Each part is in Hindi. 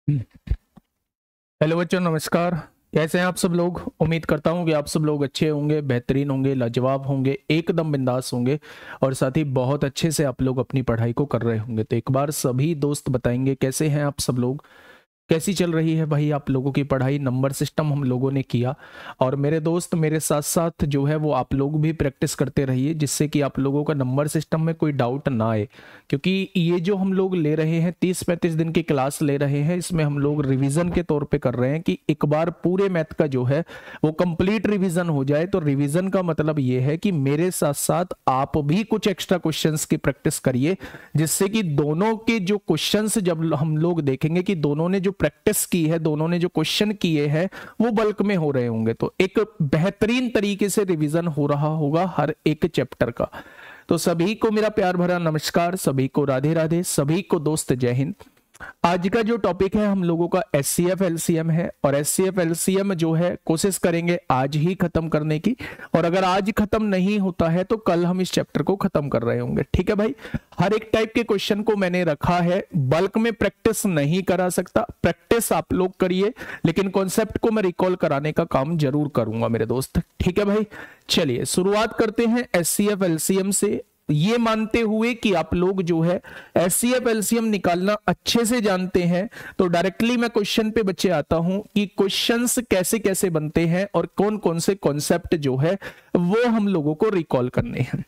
हेलो बच्चों, नमस्कार। कैसे हैं आप सब लोग? उम्मीद करता हूं कि आप सब लोग अच्छे होंगे, बेहतरीन होंगे, लाजवाब होंगे, एकदम बिंदास होंगे और साथ ही बहुत अच्छे से आप लोग अपनी पढ़ाई को कर रहे होंगे। तो एक बार सभी दोस्त बताएंगे कैसे हैं आप सब लोग, कैसी चल रही है भाई आप लोगों की पढ़ाई। नंबर सिस्टम हम लोगों ने किया और मेरे दोस्त मेरे साथ साथ जो है वो आप लोग भी प्रैक्टिस करते रहिए, जिससे कि आप लोगों का नंबर सिस्टम में कोई डाउट ना आए। क्योंकि ये जो हम लोग ले रहे हैं 30-35 दिन की क्लास ले रहे हैं, इसमें हम लोग रिवीजन के तौर पे कर रहे हैं कि एक बार पूरे मैथ का जो है वो कंप्लीट रिवीजन हो जाए। तो रिवीजन का मतलब ये है कि मेरे साथ साथ आप भी कुछ एक्स्ट्रा क्वेश्चंस की प्रैक्टिस करिए, जिससे कि दोनों के जो क्वेश्चंस जब हम लोग देखेंगे कि दोनों ने जो प्रैक्टिस की है, दोनों ने जो क्वेश्चन किए हैं वो बल्क में हो रहे होंगे, तो एक बेहतरीन तरीके से रिवीजन हो रहा होगा हर एक चैप्टर का। तो सभी को मेरा प्यार भरा नमस्कार, सभी को राधे राधे, सभी को दोस्त जय हिंद। आज का जो टॉपिक है हम लोगों का एचसीएफ एलसीएम है और एचसीएफ एलसीएम जो है कोशिश करेंगे आज ही खत्म करने की, और अगर आज खत्म नहीं होता है तो कल हम इस चैप्टर को खत्म कर रहे होंगे। ठीक है भाई, हर एक टाइप के क्वेश्चन को मैंने रखा है, बल्क में प्रैक्टिस नहीं करा सकता, प्रैक्टिस आप लोग करिए, लेकिन कॉन्सेप्ट को मैं रिकॉल कराने का काम जरूर करूंगा मेरे दोस्त। ठीक है भाई, चलिए शुरुआत करते हैं एचसीएफ एलसीएम से, ये मानते हुए कि आप लोग जो है एचसीएफ एलसीएम निकालना अच्छे से जानते हैं। तो डायरेक्टली मैं क्वेश्चन पे बच्चे आता हूं कि क्वेश्चंस कैसे कैसे बनते हैं और कौन कौन से कॉन्सेप्ट जो है वो हम लोगों को रिकॉल करने हैं।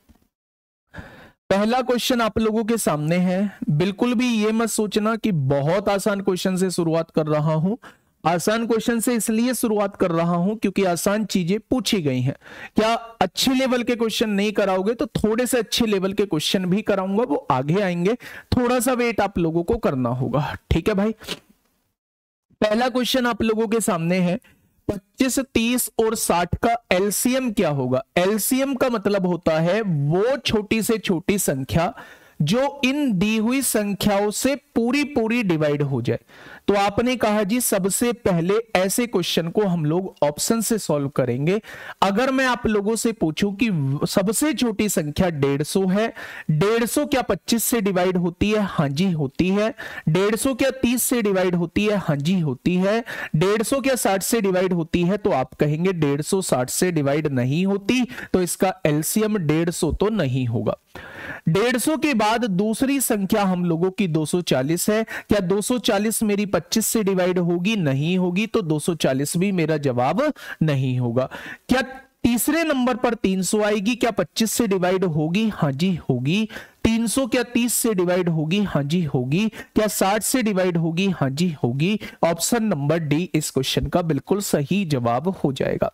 पहला क्वेश्चन आप लोगों के सामने है, बिल्कुल भी ये मत सोचना कि बहुत आसान क्वेश्चन से शुरुआत कर रहा हूं। आसान क्वेश्चन से इसलिए शुरुआत कर रहा हूं क्योंकि आसान चीजें पूछी गई हैं। क्या अच्छे लेवल के क्वेश्चन नहीं कराओगे तो थोड़े से अच्छे लेवल के क्वेश्चन भी कराऊंगा, वो आगे आएंगे, थोड़ा सा वेट आप लोगों को करना होगा। ठीक है भाई, पहला क्वेश्चन आप लोगों के सामने है, 25, 30 और 60 का एलसीएम क्या होगा? एलसीएम का मतलब होता है वो छोटी से छोटी संख्या जो इन दी हुई संख्याओं से पूरी पूरी डिवाइड हो जाए। तो आपने कहा जी सबसे पहले ऐसे क्वेश्चन को हम लोग ऑप्शन से सॉल्व करेंगे। अगर मैं आप लोगों से पूछूं कि सबसे छोटी संख्या 150 है, 150 क्या 25 से डिवाइड होती है? हाँ जी होती है। 150 क्या 30 से डिवाइड होती है? हाँ जी होती है। 150 क्या 60 से डिवाइड होती है? तो आप कहेंगे 150 60 से डिवाइड नहीं होती, तो इसका एलसीएम 150 तो नहीं होगा। 150 के बाद दूसरी संख्या हम लोगों की 240 है। क्या 240 मेरी 25 से डिवाइड होगी? नहीं होगी, तो 240 भी मेरा जवाब नहीं होगा। क्या तीसरे नंबर पर 300 आएगी? क्या 25 से डिवाइड होगी? हाँ जी होगी। 300 क्या 30 से डिवाइड होगी? हाँ जी होगी। क्या 60 से डिवाइड होगी? हाँ जी होगी। ऑप्शन नंबर डी इस क्वेश्चन का बिल्कुल सही जवाब हो जाएगा।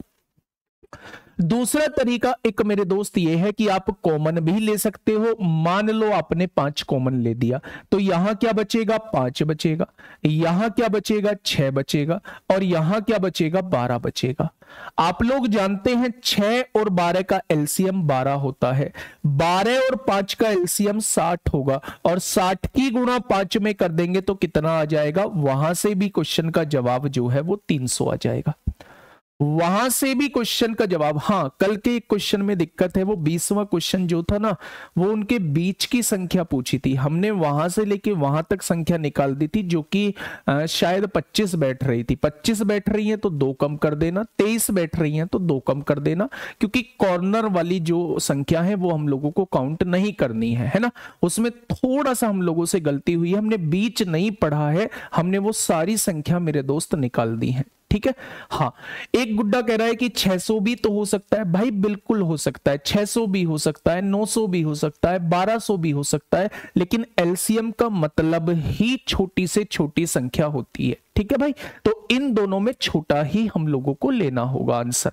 दूसरा तरीका एक मेरे दोस्त ये है कि आप कॉमन भी ले सकते हो। मान लो आपने 5 कॉमन ले दिया, तो यहां क्या बचेगा? 5 बचेगा, यहां क्या बचेगा? 6 बचेगा, और यहां क्या बचेगा? 12 बचेगा। आप लोग जानते हैं 6 और 12 का एलसीएम 12 होता है, 12 और 5 का एलसीएम 60 होगा, और 60 की गुणा 5 में कर देंगे तो कितना आ जाएगा? वहां से भी क्वेश्चन का जवाब जो है वो 300 आ जाएगा। वहां से भी क्वेश्चन का जवाब, हाँ कल के एक क्वेश्चन में दिक्कत है, वो 20वां क्वेश्चन जो था ना वो उनके बीच की संख्या पूछी थी, हमने वहां से लेके वहां तक संख्या निकाल दी थी, जो कि शायद 25 बैठ रही थी। 25 बैठ रही है तो 2 कम कर देना, 23 बैठ रही है तो 2 कम कर देना, क्योंकि कॉर्नर वाली जो संख्या है वो हम लोगों को काउंट नहीं करनी है ना। उसमें थोड़ा सा हम लोगों से गलती हुई है, हमने बीच नहीं पढ़ा है, हमने वो सारी संख्या मेरे दोस्त निकाल दी है। ठीक है, हाँ। एक गुड्डा कह रहा है कि 600 भी तो हो सकता है। भाई बिल्कुल हो सकता है, 600 भी हो सकता है, 900 भी हो सकता है, 1200 भी हो सकता है, लेकिन एलसीएम का मतलब ही छोटी से छोटी संख्या होती है। ठीक है भाई, तो इन दोनों में छोटा ही हम लोगों को लेना होगा आंसर।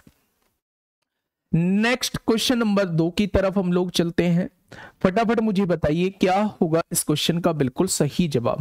नेक्स्ट क्वेश्चन नंबर 2 की तरफ हम लोग चलते हैं। फटाफट मुझे बताइए क्या होगा इस क्वेश्चन का बिल्कुल सही जवाब।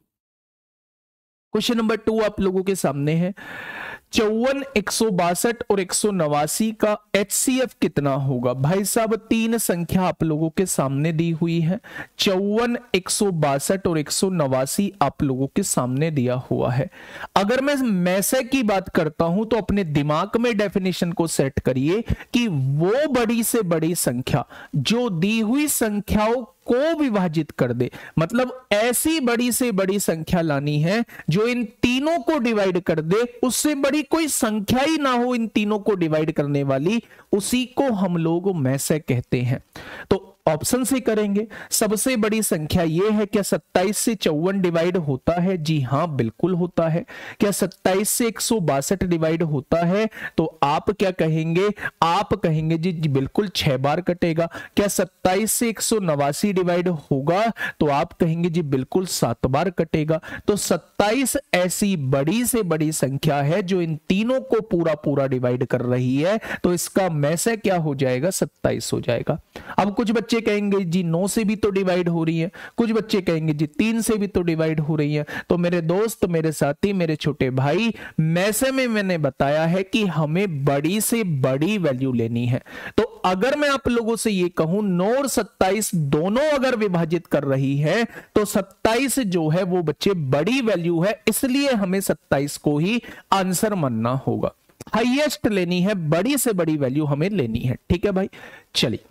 क्वेश्चन नंबर 2 आप लोगों के सामने है, 54, 162 और 189 का एचसीएफ कितना होगा? भाई साहब 3 संख्या आप लोगों के सामने दी हुई है, 54, 162 और 189 आप लोगों के सामने दिया हुआ है। अगर मैं मैसे की बात करता हूं तो अपने दिमाग में डेफिनेशन को सेट करिए कि वो बड़ी से बड़ी संख्या जो दी हुई संख्याओं को विभाजित कर दे, मतलब ऐसी बड़ी से बड़ी संख्या लानी है जो इन तीनों को डिवाइड कर दे, उससे बड़ी कोई संख्या ही ना हो इन तीनों को डिवाइड करने वाली, उसी को हम लोग में से कहते हैं। तो ऑप्शन से करेंगे। सबसे बड़ी संख्या यह है, क्या 27 से 54 डिवाइड होता है? जी हां, बिल्कुल होता है। क्या 27 से 162 डिवाइड होता है? तो आप क्या कहेंगे? आप कहेंगे जी बिल्कुल 6 बार कटेगा। क्या 27 से 189 डिवाइड होगा? तो आप कहेंगे जी बिल्कुल 7 बार कटेगा। तो 27 ऐसी बड़ी से बड़ी संख्या है जो इन तीनों को पूरा पूरा डिवाइड कर रही है, तो इसका में से क्या हो जाएगा? 27 हो जाएगा। अब कुछ बच्चे कहेंगे जी 9 से भी तो डिवाइड हो रही है, कुछ बच्चे कहेंगे जी 3 से भी तो डिवाइड हो रही है। तो मेरे दोस्त, मेरे साथी, मेरे छोटे भाई, मैसे में मैंने बताया है कि हमें बड़ी से बड़ी वैल्यू लेनी है। तो अगर मैं आप लोगों से ये कहूं 9 और 27 दोनों अगर विभाजित कर रही है, तो 27 जो है वो बच्चे बड़ी वैल्यू है, इसलिए हमें 27 को ही आंसर मानना होगा। हाईएस्ट लेनी है, बड़ी से बड़ी वैल्यू हमें लेनी है। ठीक है भाई, चलिए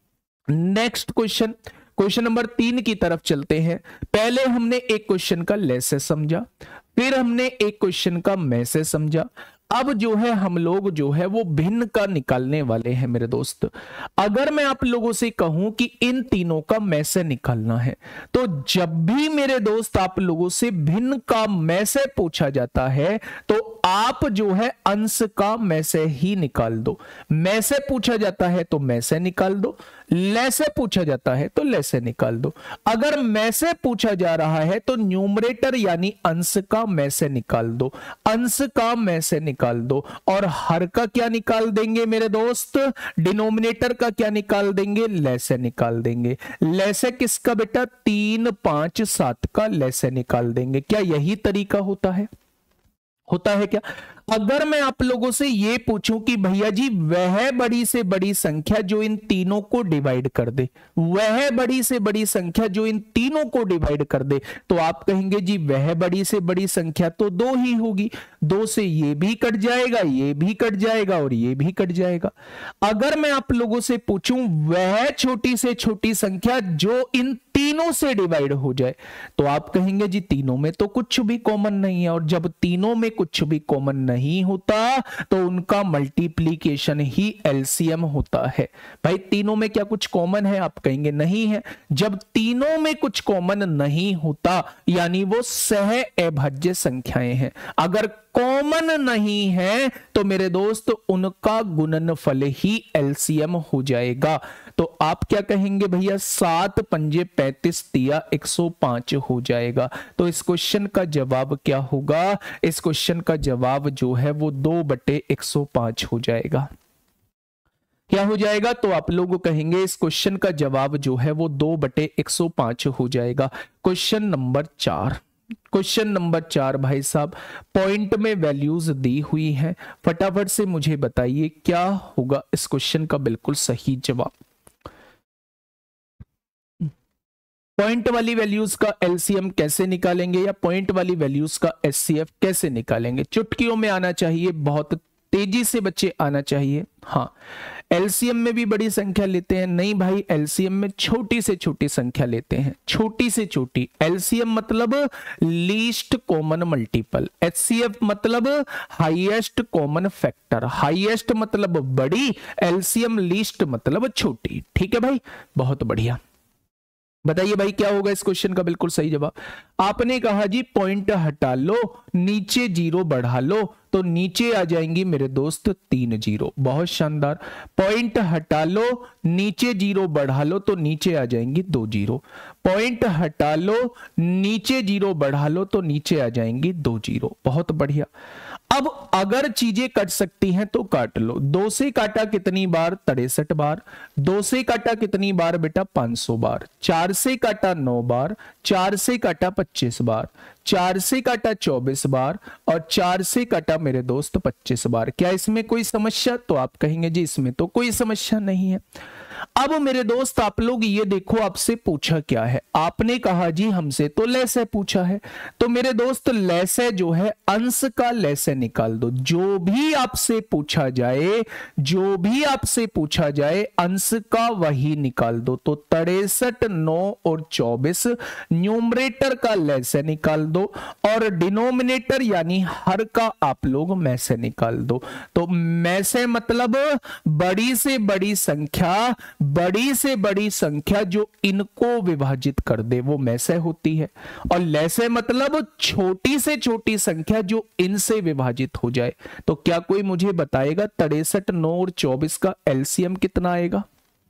नेक्स्ट क्वेश्चन, क्वेश्चन नंबर 3 की तरफ चलते हैं। पहले हमने एक क्वेश्चन का लेसे समझा, फिर हमने एक क्वेश्चन का मैसे समझा। अब जो है हम लोग जो है वो भिन्न का निकालने वाले हैं मेरे दोस्त। अगर मैं आप लोगों से कहूं कि इन तीनों का मैसे निकालना है, तो जब भी मेरे दोस्त आप लोगों से भिन्न का मैसे पूछा जाता है, तो आप जो है अंश का मैसे ही निकाल दो। मैसे पूछा जाता है तो मैसे निकाल दो, लेसे पूछा जाता है तो लेसे निकाल दो। अगर मैसे पूछा जा रहा है तो न्यूमरेटर यानी अंश का मैसे निकाल दो, अंश का मैसे निकाल दो। और हर का क्या निकाल देंगे मेरे दोस्त? डिनोमिनेटर का क्या निकाल देंगे? लेसे निकाल देंगे। लेसे किसका बेटा? 3, 5, 7 का लेसे निकाल देंगे। क्या यही तरीका होता है? होता है क्या? अगर मैं आप लोगों से ये पूछूं कि भैया जी वह बड़ी से बड़ी संख्या जो इन तीनों को डिवाइड कर दे, वह बड़ी से बड़ी संख्या जो इन तीनों को डिवाइड कर दे, तो आप कहेंगे जी वह बड़ी से बड़ी संख्या तो 2 ही होगी। 2 से ये भी कट जाएगा, ये भी कट जाएगा और ये भी कट जाएगा। अगर मैं आप लोगों से पूछूं वह छोटी से छोटी संख्या जो इन तीनों से डिवाइड हो जाए, तो आप कहेंगे जी तीनों में तो कुछ भी कॉमन नहीं है। और जब तीनों में कुछ भी कॉमन नहीं होता तो उनका मल्टीप्लिकेशन ही एलसीएम होता है। भाई तीनों में क्या कुछ कॉमन है? आप कहेंगे नहीं है। जब तीनों में कुछ कॉमन नहीं होता यानी वो सह अभाज्य संख्याएं हैं। अगर कॉमन नहीं है तो मेरे दोस्त उनका गुणनफल ही एलसीएम हो जाएगा। तो आप क्या कहेंगे भैया? 7 पंजे 35 तिया 105 हो जाएगा। तो इस क्वेश्चन का जवाब क्या होगा? इस क्वेश्चन का जवाब जो है वो 2/105 हो जाएगा। क्या हो जाएगा? तो आप लोग कहेंगे इस क्वेश्चन का जवाब जो है वो 2/105 हो जाएगा। क्वेश्चन नंबर 4, क्वेश्चन नंबर 4 भाई साहब पॉइंट में वैल्यूज दी हुई हैं। फटाफट से मुझे बताइए क्या होगा इस क्वेश्चन का बिल्कुल सही जवाब। पॉइंट वाली वैल्यूज का एलसीएम कैसे निकालेंगे या पॉइंट वाली वैल्यूज का एचसीएफ कैसे निकालेंगे? चुटकियों में आना चाहिए, बहुत तेजी से बच्चे आना चाहिए। हाँ, एलसीएम में भी बड़ी संख्या लेते हैं? नहीं भाई, एलसीएम में छोटी से छोटी संख्या लेते हैं, छोटी से छोटी। एलसीएम मतलब लीस्ट कॉमन मल्टीपल, एचसीएफ मतलब हाईएस्ट कॉमन फैक्टर। हाईएस्ट मतलब बड़ी, एलसीएम लीस्ट मतलब छोटी। ठीक है भाई, बहुत बढ़िया। बताइए भाई क्या होगा इस क्वेश्चन का बिल्कुल सही जवाब? आपने कहा जी पॉइंट हटा लो, नीचे 0 बढ़ा लो, तो नीचे आ जाएंगी मेरे दोस्त 3 0। बहुत शानदार। पॉइंट हटा लो, नीचे 0 बढ़ा लो, तो नीचे आ जाएंगी 2 0। पॉइंट हटा लो, नीचे 0 बढ़ा लो, तो नीचे आ जाएंगी 2 0। बहुत बढ़िया। अब अगर चीजें कट सकती हैं तो काट लो। 2 से काटा कितनी बार? 63 बार। 2 से काटा कितनी बार बेटा? 500 बार। 4 से काटा 9 बार। 4 से काटा 25 बार। 4 से काटा 24 बार और 4 से काटा मेरे दोस्त 25 बार। क्या इसमें कोई समस्या? तो आप कहेंगे जी इसमें तो कोई समस्या नहीं है। अब मेरे दोस्त आप लोग ये देखो, आपसे पूछा क्या है, आपने कहा जी हमसे तो लैसे पूछा है, तो मेरे दोस्त लैसे जो है अंश का लैसे निकाल दो। जो भी आपसे पूछा जाए, जो भी आपसे पूछा जाए अंश का वही निकाल दो। तो 63, 9 और 24 न्यूमरेटर का लैसे निकाल दो और डिनोमिनेटर यानी हर का आप लोग में से निकाल दो। तो में से मतलब बड़ी से बड़ी संख्या, बड़ी से बड़ी संख्या जो इनको विभाजित कर दे वो में से होती है, और लैसे मतलब छोटी से छोटी संख्या जो इनसे विभाजित हो जाए। तो क्या कोई मुझे बताएगा 63, 9 और 24 का एलसीएम कितना आएगा?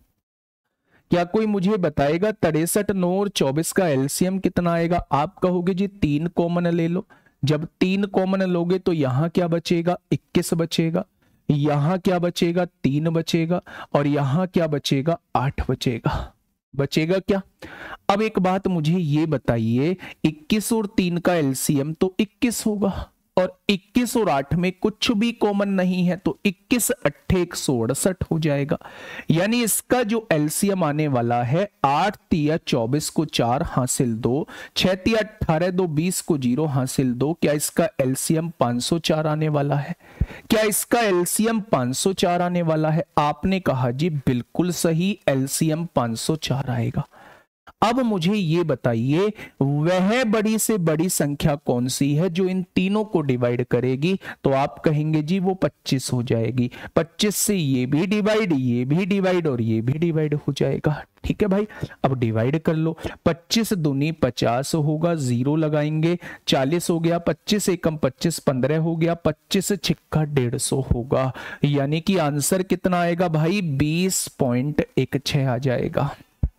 क्या कोई मुझे बताएगा 63, 9 और 24 का एलसीएम कितना आएगा? आप कहोगे जी 3 कॉमन ले लो। जब 3 कॉमन लोगे तो यहां क्या बचेगा? 21 बचेगा। यहां क्या बचेगा? 3 बचेगा। और यहां क्या बचेगा? 8 बचेगा। बचेगा क्या? अब एक बात मुझे ये बताइए, 21 और 3 का एलसीएम तो 21 होगा, और 21 और 8 में कुछ भी कॉमन नहीं है, तो 21 8 168 हो जाएगा। यानी इसका जो एलसीएम आने वाला है 8 तिया 24 को 4 हासिल 2, 6 तिया 18 2 20 को 0 हासिल 2। क्या इसका एलसीएम 504 आने वाला है? क्या इसका एलसीएम 504 आने वाला है? आपने कहा जी बिल्कुल सही, एलसीएम 504 आएगा। अब मुझे ये बताइए वह बड़ी से बड़ी संख्या कौन सी है जो इन तीनों को डिवाइड करेगी? तो आप कहेंगे जी वो 25 हो जाएगी। 25 से ये भी डिवाइड, ये भी डिवाइड और ये भी डिवाइड हो जाएगा। ठीक है भाई, अब डिवाइड कर लो। 25 दूनी 50 होगा, 0 लगाएंगे, 40 हो गया, 25 एकम 25 15 हो गया, 25 छिक्का 150 होगा। यानी कि आंसर कितना आएगा भाई? 20.16 आ जाएगा।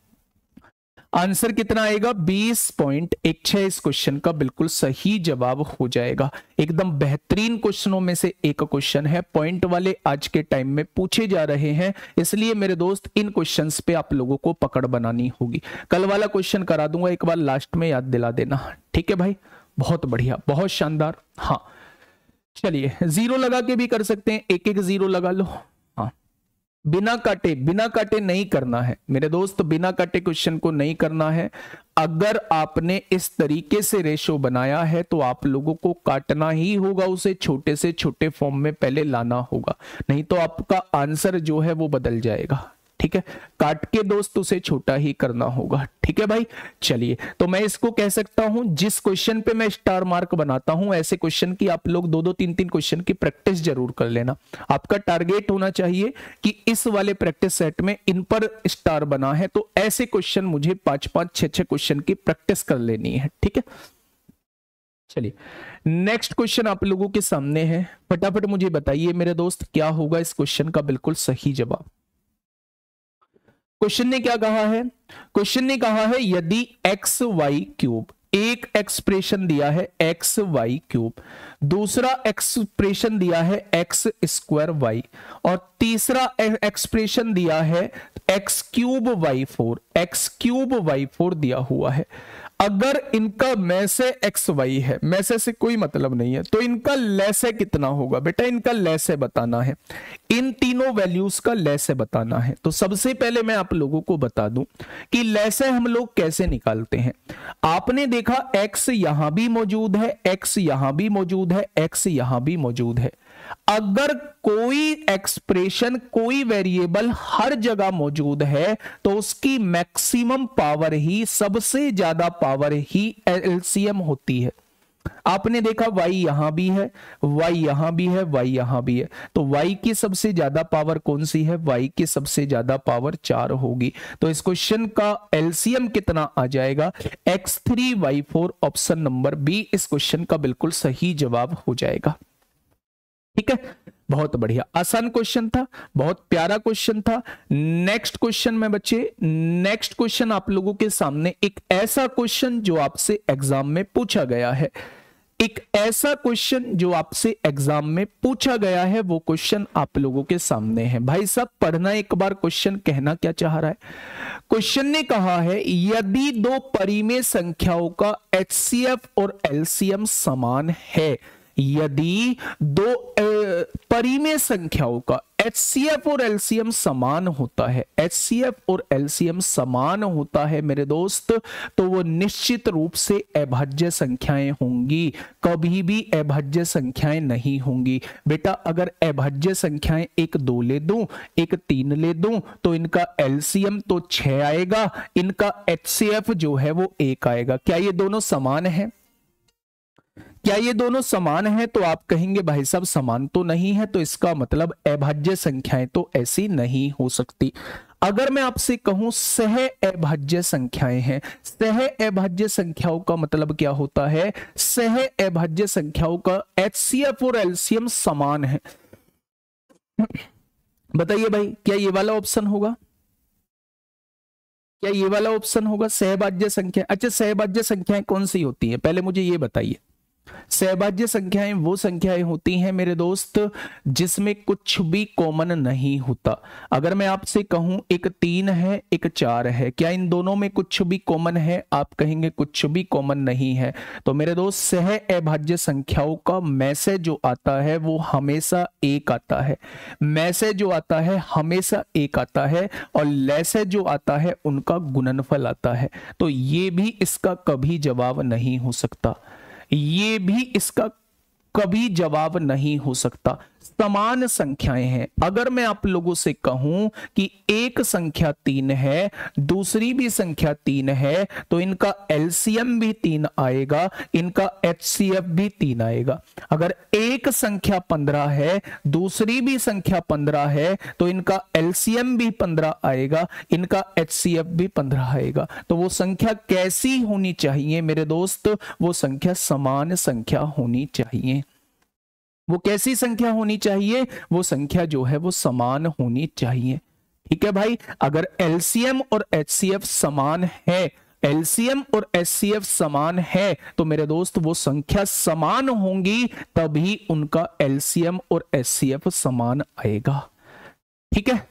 आंसर कितना आएगा? 20.16 इस क्वेश्चन का बिल्कुल सही जवाब हो जाएगा। एकदम बेहतरीन क्वेश्चनों में से एक क्वेश्चन है, पॉइंट वाले आज के टाइम में पूछे जा रहे हैं, इसलिए मेरे दोस्त इन क्वेश्चंस पे आप लोगों को पकड़ बनानी होगी। कल वाला क्वेश्चन करा दूंगा, एक बार लास्ट में याद दिला देना। ठीक है भाई, बहुत बढ़िया, बहुत शानदार। हाँ चलिए, 0 लगा के भी कर सकते हैं, एक एक 0 लगा लो। बिना काटे नहीं करना है मेरे दोस्त, बिना काटे क्वेश्चन को नहीं करना है। अगर आपने इस तरीके से रेशो बनाया है तो आप लोगों को काटना ही होगा, उसे छोटे से छोटे फॉर्म में पहले लाना होगा, नहीं तो आपका आंसर जो है वो बदल जाएगा। ठीक है, काट के दोस्त उसे छोटा ही करना होगा। ठीक है भाई, चलिए, तो मैं इसको कह सकता हूं, जिस क्वेश्चन पे मैं स्टार मार्क बनाता हूं ऐसे क्वेश्चन की आप लोग 2-2 3-3 क्वेश्चन की प्रैक्टिस जरूर कर लेना। आपका टारगेट होना चाहिए कि इस वाले प्रैक्टिस सेट में इन पर स्टार बना है, तो ऐसे क्वेश्चन मुझे 5-5 6-6 क्वेश्चन की प्रैक्टिस कर लेनी है। ठीक है, चलिए नेक्स्ट क्वेश्चन आप लोगों के सामने है, फटाफट मुझे बताइए मेरे दोस्त क्या होगा इस क्वेश्चन का बिल्कुल सही जवाब। क्वेश्चन ने क्या कहा है? क्वेश्चन ने कहा है यदि एक्स वाई क्यूब, एक एक्सप्रेशन दिया है एक्स वाई क्यूब, दूसरा एक्सप्रेशन दिया है एक्स स्क्वायर वाई, और तीसरा एक्सप्रेशन दिया है x cube y 4, x cube y 4 दिया हुआ है। अगर इनका में से एक्स वाई है, में से कोई मतलब नहीं है, तो इनका लैसे कितना होगा? बेटा इनका लैसे बताना है, इन तीनों वैल्यूज का लैसे बताना है। तो सबसे पहले मैं आप लोगों को बता दूं कि लैसे हम लोग कैसे निकालते हैं। आपने देखा एक्स यहां भी मौजूद है, एक्स यहां भी मौजूद है, एक्स यहां भी मौजूद है। अगर कोई एक्सप्रेशन, कोई वेरिएबल हर जगह मौजूद है तो उसकी मैक्सिमम पावर ही, सबसे ज्यादा पावर ही एलसीएम होती है। आपने देखा y यहां भी है, y यहां भी है, y यहां भी है, तो y की सबसे ज्यादा पावर कौन सी है? y की सबसे ज्यादा पावर 4 होगी। तो इस क्वेश्चन का एलसीएम कितना आ जाएगा? x3y4, ऑप्शन नंबर बी इस क्वेश्चन का बिल्कुल सही जवाब हो जाएगा। ठीक है, बहुत बढ़िया, आसान क्वेश्चन था, बहुत प्यारा क्वेश्चन था। नेक्स्ट क्वेश्चन में बच्चे, नेक्स्ट क्वेश्चन आप लोगों के सामने एक ऐसा क्वेश्चन जो आपसे एग्जाम में पूछा गया है, एक ऐसा क्वेश्चन जो आपसे एग्जाम में पूछा गया है, वो क्वेश्चन आप लोगों के सामने है। भाई साहब पढ़ना एक बार क्वेश्चन, कहना क्या चाह रहा है। क्वेश्चन ने कहा है यदि दो परिमेय संख्याओं का एचसीएफ और एलसीएम समान है, यदि दो परिमेय संख्याओं का HCF और LCM समान होता है, HCF और LCM समान होता है मेरे दोस्त, तो वो निश्चित रूप से अभाज्य संख्याएं होंगी, कभी भी अभाज्य संख्याएं नहीं होंगी। बेटा अगर अभाज्य संख्याएं एक 2 ले दूं, एक 3 ले दूं, तो इनका LCM तो 6 आएगा, इनका HCF जो है वो 1 आएगा। क्या ये दोनों समान है? क्या ये दोनों समान है? तो आप कहेंगे भाई साहब समान तो नहीं है, तो इसका मतलब अभाज्य संख्याएं तो ऐसी नहीं हो सकती। अगर मैं आपसे कहूं सह अभाज्य संख्याएं हैं, सह अभाज्य संख्याओं का मतलब क्या होता है? सह अभाज्य संख्याओं का HCF और LCM समान है। बताइए भाई, क्या ये वाला ऑप्शन होगा? क्या ये वाला ऑप्शन होगा सहभाज्य संख्या? अच्छा, सहभाज्य संख्याएं कौन सी होती हैं, पहले मुझे ये बताइए। सहभाज्य संख्याएं वो संख्याएं होती हैं मेरे दोस्त जिसमें कुछ भी कॉमन नहीं होता। अगर मैं आपसे कहूं एक 3 है, एक 4 है, क्या इन दोनों में कुछ भी कॉमन है? आप कहेंगे कुछ भी कॉमन नहीं है। तो मेरे दोस्त सह अभाज्य संख्याओं का मैसेज जो आता है वो हमेशा 1 आता है, मैसेज जो आता है हमेशा 1 आता है, और लैसेज जो आता है उनका गुणनफल आता है। तो ये भी इसका कभी जवाब नहीं हो सकता, ये भी इसका कभी जवाब नहीं हो सकता। समान संख्याएं हैं। अगर मैं आप लोगों से कहूं कि एक संख्या 3 है, दूसरी भी संख्या 3 है, तो इनका LCM भी 3 आएगा, इनका HCF भी 3 आएगा। अगर एक संख्या 15 है, दूसरी भी संख्या 15 है, तो इनका LCM भी 15 आएगा, इनका HCF भी 15 आएगा। तो वो संख्या कैसी होनी चाहिए मेरे दोस्त? वो संख्या समान संख्या होनी चाहिए। वो कैसी संख्या होनी चाहिए? वो संख्या जो है वो समान होनी चाहिए। ठीक है भाई, अगर LCM और HCF समान है, LCM और HCF समान है, तो मेरे दोस्त वो संख्या समान होंगी, तभी उनका LCM और HCF समान आएगा। ठीक है,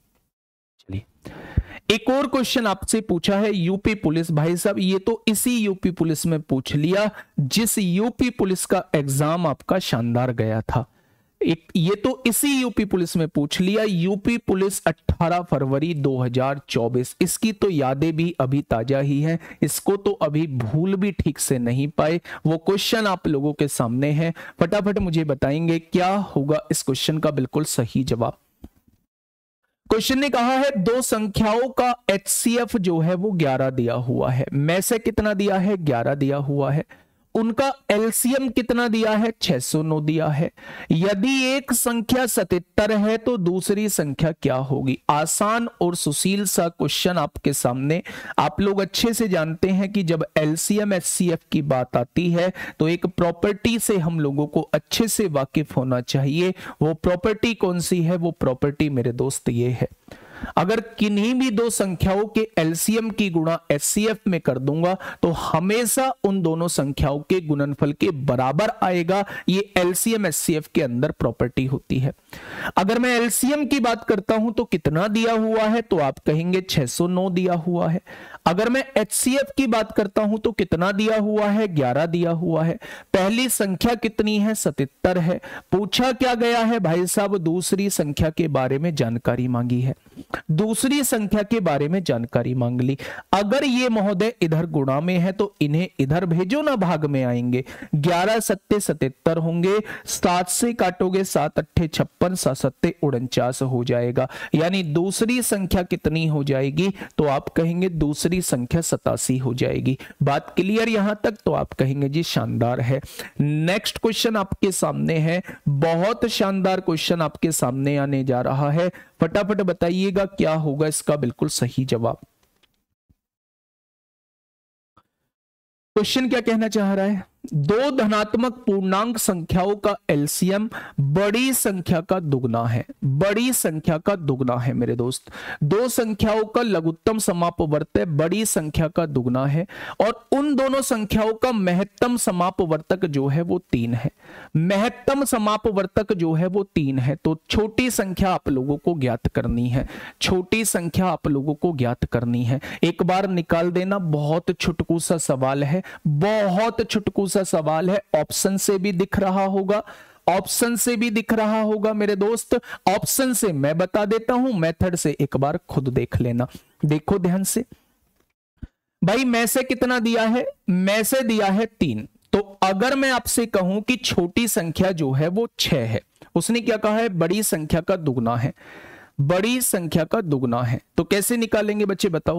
चलिए एक और क्वेश्चन आपसे पूछा है यूपी पुलिस। भाई साहब ये तो इसी यूपी पुलिस में पूछ लिया जिस यूपी पुलिस का एग्जाम आपका शानदार गया था। ये तो इसी यूपी पुलिस में पूछ लिया, यूपी पुलिस 18 फरवरी 2024। इसकी तो यादें भी अभी ताजा ही हैं, इसको तो अभी भूल भी ठीक से नहीं पाए। वो क्वेश्चन आप लोगों के सामने है, फटाफट मुझे बताएंगे क्या होगा इस क्वेश्चन का बिल्कुल सही जवाब। क्वेश्चन ने कहा है दो संख्याओं का HCF जो है वो 11 दिया हुआ है, में से कितना दिया है? 11 दिया हुआ है। उनका LCM कितना दिया है? 609 दिया है। यदि एक संख्या 77 है तो दूसरी संख्या क्या होगी? आसान और सुशील सा क्वेश्चन आपके सामने। आप लोग अच्छे से जानते हैं कि जब LCM HCF की बात आती है तो एक प्रॉपर्टी से हम लोगों को अच्छे से वाकिफ होना चाहिए। वो प्रॉपर्टी कौन सी है? वो प्रॉपर्टी मेरे दोस्त ये है, अगर किन्हीं भी दो संख्याओं के LCM की गुणा HCF में कर दूंगा तो हमेशा उन दोनों संख्याओं के गुणनफल के बराबर आएगा। ये LCM HCF के अंदर प्रॉपर्टी होती है। अगर मैं LCM की बात करता हूं तो कितना दिया हुआ है? तो आप कहेंगे 609 दिया हुआ है। अगर मैं HCF की बात करता हूं तो कितना दिया हुआ है? 11 दिया हुआ है। पहली संख्या कितनी है? 77 है। पूछा क्या गया है भाई साहब? दूसरी संख्या के बारे में जानकारी मांगी है, दूसरी संख्या के बारे में जानकारी मांग ली। अगर ये महोदय इधर गुणा में है तो इन्हें इधर भेजो ना, भाग में आएंगे। 11 सत्ते 77 होंगे, 7 से काटोगे 7 अट्ठे 56, 7 सत्ते 49 हो जाएगा। यानी दूसरी संख्या कितनी हो जाएगी? तो आप कहेंगे दूसरी संख्या 87 हो जाएगी। बात क्लियर यहां तक? तो आप कहेंगे जी शानदार है। नेक्स्ट क्वेश्चन आपके सामने है, बहुत शानदार क्वेश्चन आपके सामने आने जा रहा है। फटाफट बताइएगा क्या होगा इसका बिल्कुल सही जवाब। क्वेश्चन क्या कहना चाह रहा है? दो धनात्मक पूर्णांक संख्याओं का LCM बड़ी संख्या का दुगना है, बड़ी संख्या का दुगना है मेरे दोस्त। दो संख्याओं का लघुत्तम समापवर्तक बड़ी संख्या का दुगना है, और उन दोनों संख्याओं का महत्तम समापवर्तक जो है वो 3 है। महत्तम समापवर्तक जो है वो 3 है। तो छोटी संख्या आप लोगों को ज्ञात करनी है, छोटी संख्या आप लोगों को ज्ञात करनी है। एक बार निकाल देना, बहुत छुटकू सा सवाल है, बहुत छुटकू सा सवाल है। ऑप्शन से भी दिख रहा होगा, ऑप्शन से भी दिख रहा होगा मेरे दोस्त, ऑप्शन से मैं बता देता हूं, मेथड से एक बार खुद देख लेना। देखो ध्यान से भाई, में से कितना दिया है, में से दिया है 3। तो अगर मैं आपसे कहूं कि छोटी संख्या जो है वो 6 है, उसने क्या कहा है, बड़ी संख्या का दुगना है, बड़ी संख्या का दुगना है, तो कैसे निकालेंगे बच्चे बताओ।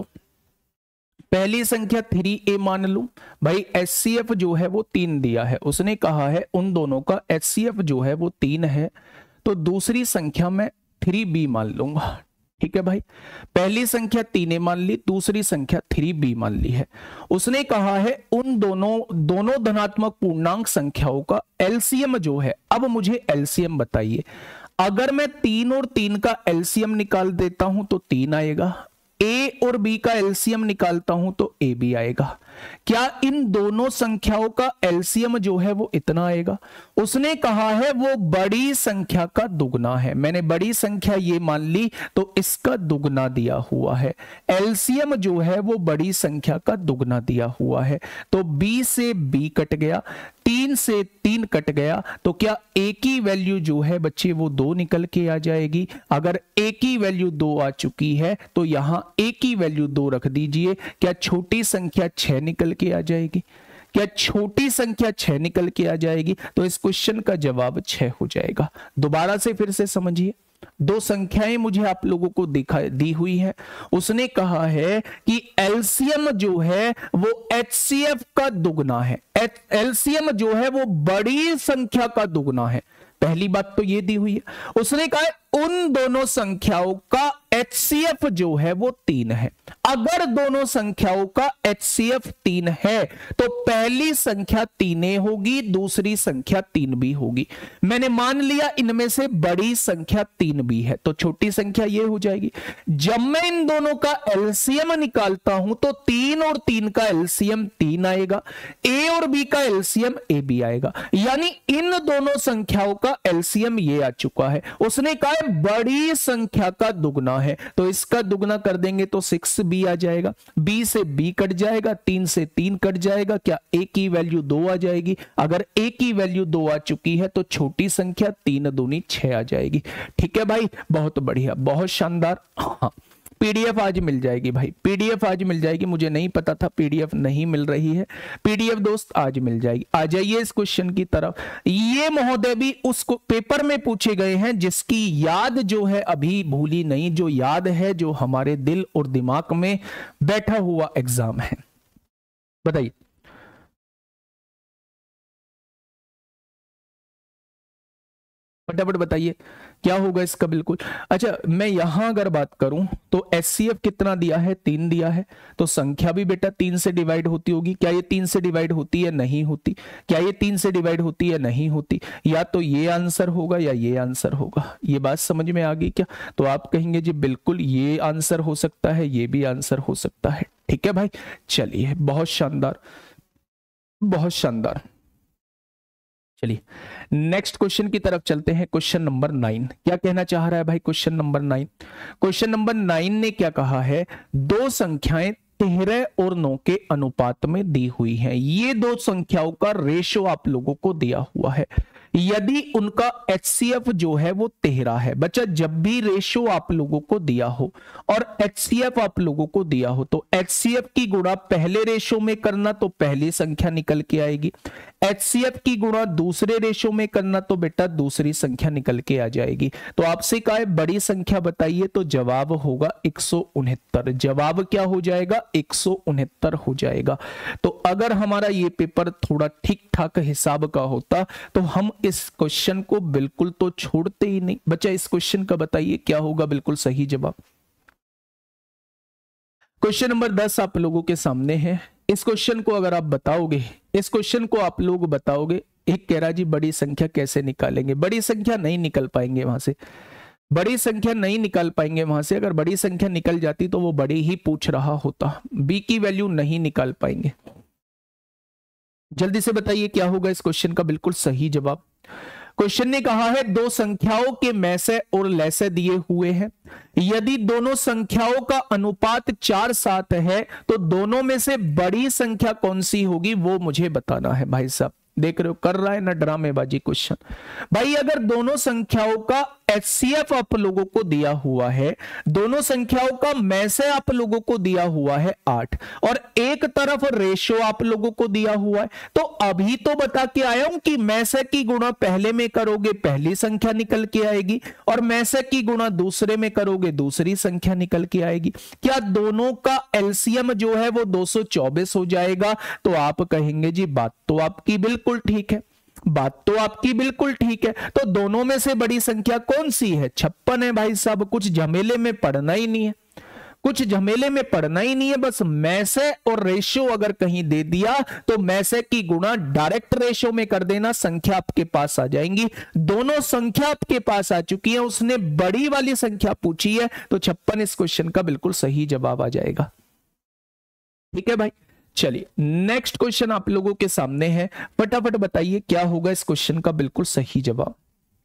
पहली संख्या 3a मान लूं भाई, HCF जो है वो 3 दिया है, उसने कहा है उन दोनों का HCF जो है वो 3 है, तो दूसरी संख्या में 3b मान लूंगा। ठीक है भाई, पहली संख्या 3a मान ली, दूसरी संख्या 3b मान ली है। उसने कहा है उन दोनों धनात्मक पूर्णांक संख्याओं का एलसीएम जो है, अब मुझे एलसीएम बताइए। अगर मैं 3 और 3 का एलसीएम निकाल देता हूं तो 3 आएगा, a और b का एलसीएम निकालता हूं तो a भी आएगा। क्या इन दोनों संख्याओं का एलसीएम जो है वो इतना आएगा? उसने कहा है वो बड़ी संख्या का दुगना है, मैंने बड़ी संख्या ये मान ली तो इसका दुगना दिया हुआ है, एलसीएम जो है वो बड़ी संख्या का दुगना दिया हुआ है। तो b से b कट गया, 3 से 3 कट गया, तो क्या a की वैल्यू जो है बच्चे वो 2 निकल के आ जाएगी। अगर a की वैल्यू 2 आ चुकी है तो यहां a की वैल्यू 2 रख दीजिए। क्या छोटी संख्या 6 निकल के आ जाएगी? क्या छोटी संख्या 6 निकल के आ जाएगी? तो इस क्वेश्चन का जवाब 6 हो जाएगा। दोबारा से फिर से समझिए, दो संख्याएं मुझे आप लोगों को दी हुई है, उसने कहा है कि एलसीएम जो है वो HCF का दुगना है, एलसीएम जो है वो बड़ी संख्या का दुगना है। पहली बात तो ये दी हुई है। उसने कहा है उन दोनों संख्याओं का HCF जो है वो 3 है। अगर दोनों संख्याओं का HCF 3 है तो पहली संख्या 3 होगी, दूसरी संख्या 3 भी होगी। मैंने मान लिया इनमें से बड़ी संख्या 3 भी है, तो छोटी संख्या ये हो जाएगी। जब मैं इन दोनों का एलसीएम निकालता हूं तो 3 और 3 का एलसीएम 3 आएगा, a और b का एलसीएम a भी आएगा, यानी इन दोनों संख्याओं का एलसीएम ये आ चुका है। उसने कहा बड़ी संख्या का दुगना है, तो इसका दुगना कर देंगे तो 6b आ जाएगा, b से b कट जाएगा, 3 से 3 कट जाएगा, क्या a की वैल्यू 2 आ जाएगी। अगर a की वैल्यू 2 आ चुकी है तो छोटी संख्या 3 दूनी 6 आ जाएगी। ठीक है भाई, बहुत बढ़िया, बहुत शानदार। हाँ, पीडीएफ आज मिल जाएगी भाई, पीडीएफ आज मिल जाएगी। मुझे नहीं पता था पीडीएफ नहीं मिल रही है, पीडीएफ दोस्त आज मिल जाएगी। आ जाइए इस क्वेश्चन की तरफ। ये महोदय भी उसको पेपर में पूछे गए हैं जिसकी याद जो है अभी भूली नहीं, जो याद है, जो हमारे दिल और दिमाग में बैठा हुआ एग्जाम है। बताइए फटाफट बताइए क्या होगा इसका। बिल्कुल, अच्छा मैं यहां अगर बात करूं तो HCF कितना दिया है, 3 दिया है, तो संख्या भी बेटा 3 से डिवाइड होती होगी। क्या ये 3 से डिवाइड होती है? नहीं होती। क्या ये 3 से डिवाइड होती है? नहीं होती। या तो ये आंसर होगा या ये आंसर होगा। ये बात समझ में आ गई क्या? तो आप कहेंगे जी बिल्कुल ये आंसर हो सकता है, ये भी आंसर हो सकता है। ठीक है भाई, चलिए बहुत शानदार, बहुत शानदार। चलिए नेक्स्ट क्वेश्चन की तरफ चलते हैं। क्वेश्चन नंबर 9 क्या कहना चाह रहा है भाई? क्वेश्चन नंबर 9, क्वेश्चन नंबर 9 ने क्या कहा है, दो संख्याएं 13 और 9 के अनुपात में दी हुई हैं। ये दो संख्याओं का रेशो आप लोगों को दिया हुआ है। यदि उनका HCF जो है वो 13 है, बच्चा जब भी रेशो आप लोगों को दिया हो और HCF आप लोगों को दिया हो तो HCF की गुणा पहले रेशो में करना तो पहली संख्या निकल के आएगी, HCF की गुणा दूसरे रेशो में करना तो बेटा दूसरी संख्या निकल के आ जाएगी। तो आपसे कहा है बड़ी संख्या बताइए, तो जवाब होगा 169। जवाब क्या हो जाएगा? 169 हो जाएगा। तो अगर हमारा ये पेपर थोड़ा ठीक ठाक हिसाब का होता तो हम इस क्वेश्चन को बिल्कुल तो छोड़ते ही नहीं। बच्चा इस क्वेश्चन का बताइए क्या होगा बिल्कुल सही जवाब। क्वेश्चन नंबर 10 आप लोगों के सामने है। इस क्वेश्चन को अगर आप बताओगे, इस क्वेश्चन को आप लोग बताओगे, एक कह रहा जी बड़ी संख्या कैसे निकालेंगे? बड़ी संख्या नहीं निकल पाएंगे वहां से, बड़ी संख्या नहीं निकाल पाएंगे वहां से। अगर बड़ी संख्या निकल जाती तो वो बड़ी ही पूछ रहा होता, बी की वैल्यू नहीं निकाल पाएंगे। जल्दी से बताइए क्या होगा इस क्वेश्चन का बिल्कुल सही जवाब। क्वेश्चन ने कहा है दो संख्याओं के मैसे और लैसे दिए हुए हैं। यदि दोनों संख्याओं का अनुपात 4-7 है तो दोनों में से बड़ी संख्या कौन सी होगी वो मुझे बताना है भाई साहब। देख रहे हो कर रहा है ना ड्रामेबाजी क्वेश्चन। भाई अगर दोनों संख्याओं का एचसीएफ आप लोगों को दिया हुआ है, दोनों संख्याओं का में से आप लोगों को दिया हुआ है 8 और एक तरफ रेशो आप लोगों को दिया हुआ है, तो अभी तो बता के आया हूं कि में से की गुणा पहले में करोगे पहली संख्या निकल के आएगी और में से की गुणा दूसरे में करोगे दूसरी संख्या निकल के आएगी। क्या दोनों का एलसीएम जो है वो 224 हो जाएगा? तो आप कहेंगे जी बात तो आपकी बिल्कुल ठीक है, बात तो आपकी बिल्कुल ठीक है। तो दोनों में से बड़ी संख्या कौन सी है? 56 है भाई साहब। कुछ झमेले में पड़ना ही नहीं है, कुछ झमेले में पड़ना ही नहीं है। बस में से और रेशियो अगर कहीं दे दिया तो में से की गुणा डायरेक्ट रेशियो में कर देना, संख्या आपके पास आ जाएंगी। दोनों संख्या आपके पास आ चुकी है, उसने बड़ी वाली संख्या पूछी है तो 56 इस क्वेश्चन का बिल्कुल सही जवाब आ जाएगा। ठीक है भाई, चलिए नेक्स्ट क्वेश्चन आप लोगों के सामने है, फटाफट बताइए क्या होगा इस क्वेश्चन का बिल्कुल सही जवाब।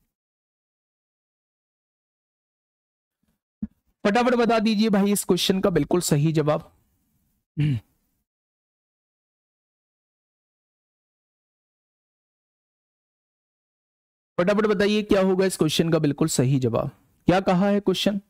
फटाफट बता दीजिए भाई इस क्वेश्चन का बिल्कुल सही जवाब। फटाफट बताइए क्या होगा इस क्वेश्चन का बिल्कुल सही जवाब। क्या कहा है क्वेश्चन?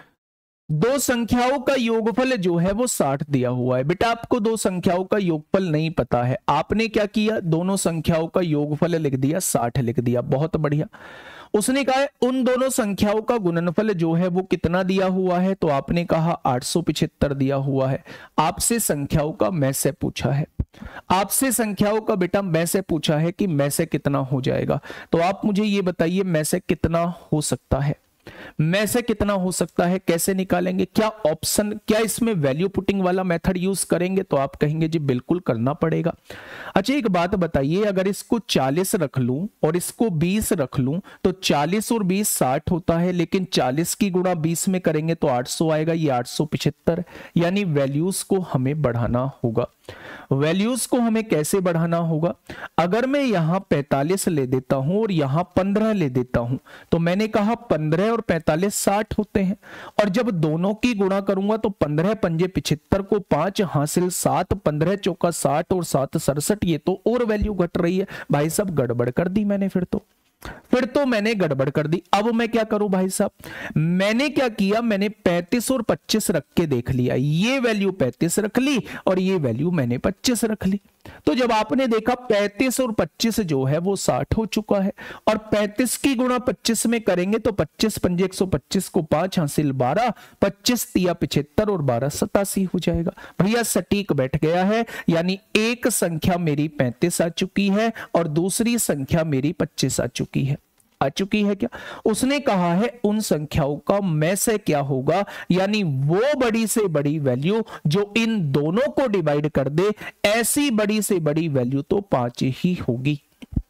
दो संख्याओं का योगफल जो है वो 60 दिया हुआ है। बेटा आपको दो संख्याओं का योगफल नहीं पता है, आपने क्या किया, दोनों संख्याओं का योगफल लिख दिया, 60 लिख दिया, बहुत बढ़िया। उसने कहा है उन दोनों संख्याओं का गुणनफल जो है वो कितना दिया हुआ है, तो आपने कहा 875 दिया हुआ है। आपसे संख्याओं का में से पूछा है, आपसे संख्याओं का बेटा में से पूछा है कि में से कितना हो जाएगा। तो आप मुझे ये बताइए में से कितना हो सकता है, में से कितना हो सकता है, कैसे निकालेंगे? क्या ऑप्शन, क्या इसमें वैल्यू पुटिंग वाला मेथड यूज करेंगे? तो आप कहेंगे जी बिल्कुल करना पड़ेगा। अच्छा एक बात बताइए, अगर इसको 40 रख लूं और इसको 20 रख लूं तो 40 और 20 60 होता है, लेकिन 40 की गुणा 20 में करेंगे तो 800 आएगा, ये 875। यानी वैल्यूज को हमें बढ़ाना होगा। वैल्यूज को हमें कैसे बढ़ाना होगा? अगर मैं यहां 45 ले देता हूं और यहां 15 ले देता हूं तो मैंने कहा 15 और 45 60 होते हैं, और जब दोनों की गुणा करूंगा तो 15 पंजे 75 को 5 हासिल 7, 15 चौका 60 और 7 67, ये तो और वैल्यू घट रही है। भाई साहब गड़बड़ कर दी मैंने, फिर तो मैंने गड़बड़ कर दी। अब मैं क्या करूं भाई साहब, मैंने क्या किया, मैंने 35 और 25 रख के देख लिया, ये वैल्यू 35 रख ली और ये वैल्यू मैंने 25 रख ली। तो जब आपने देखा 35 और 25 जो है वो 60 हो चुका है, और 35 की गुणा 25 में करेंगे तो 25 पंजे 125 को 5 हासिल 12, 25 तिया 75 और 12 87 हो जाएगा। भैया सटीक बैठ गया है, यानी एक संख्या मेरी 35 आ चुकी है और दूसरी संख्या मेरी 25 आ चुकी है क्या? उसने कहा है उन संख्याओं का में से क्या होगा, यानी वो बड़ी से बड़ी वैल्यू जो इन दोनों को डिवाइड कर दे, ऐसी बड़ी से बड़ी वैल्यू तो 5 ही होगी,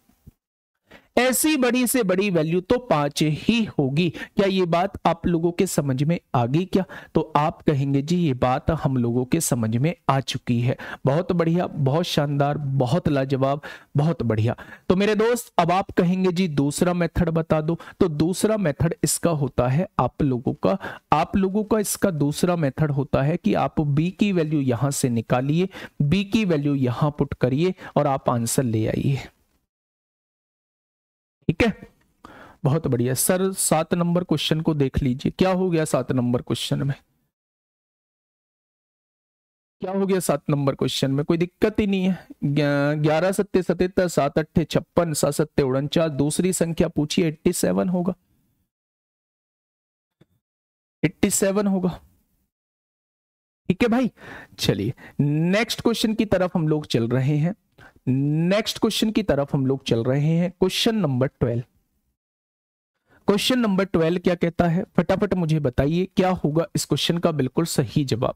ऐसी बड़ी से बड़ी वैल्यू तो 5 ही होगी। क्या ये बात आप लोगों के समझ में आ गई क्या? तो आप कहेंगे जी ये बात हम लोगों के समझ में आ चुकी है। बहुत बढ़िया, बहुत शानदार, बहुत लाजवाब, बहुत बढ़िया। तो मेरे दोस्त अब आप कहेंगे जी दूसरा मेथड बता दो, तो दूसरा मेथड इसका होता है आप लोगों का इसका दूसरा मेथड होता है कि आप b की वैल्यू यहां से निकालिए, b की वैल्यू यहां पुट करिए और आप आंसर ले आइए। ठीक है, बहुत बढ़िया सर। 7 नंबर क्वेश्चन को देख लीजिए, क्या हो गया 7 नंबर क्वेश्चन में, क्या हो गया 7 नंबर क्वेश्चन में? कोई दिक्कत ही नहीं है। 11 सत्ते 77, 7 अट्ठे 56, 7 सत्ते 49, दूसरी संख्या पूछिए 87 होगा, 87 होगा। ठीक है भाई, चलिए नेक्स्ट क्वेश्चन की तरफ हम लोग चल रहे हैं, नेक्स्ट क्वेश्चन की तरफ हम लोग चल रहे हैं। क्वेश्चन नंबर 12, क्वेश्चन नंबर 12 क्या कहता है, फटाफट मुझे बताइए क्या होगा इस क्वेश्चन का बिल्कुल सही जवाब।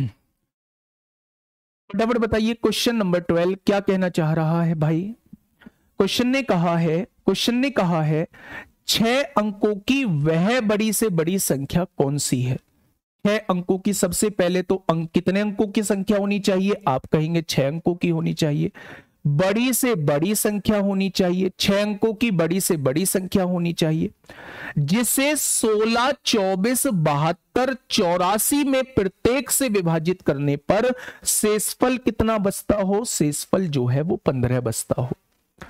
फटाफट बताइए क्वेश्चन नंबर 12 क्या कहना चाह रहा है भाई। क्वेश्चन ने कहा है 6 अंकों की वह बड़ी से बड़ी संख्या कौन सी है? 6 अंकों की, सबसे पहले तो कितने अंकों की संख्या होनी चाहिए? आप कहेंगे 6 अंकों की होनी चाहिए, बड़ी से बड़ी संख्या होनी चाहिए, 6 अंकों की बड़ी से बड़ी संख्या होनी चाहिए, जिसे 16, 24, 72, 84 में प्रत्येक से विभाजित करने पर शेषफल कितना बचता हो? शेषफल जो है वो 15 बचता हो।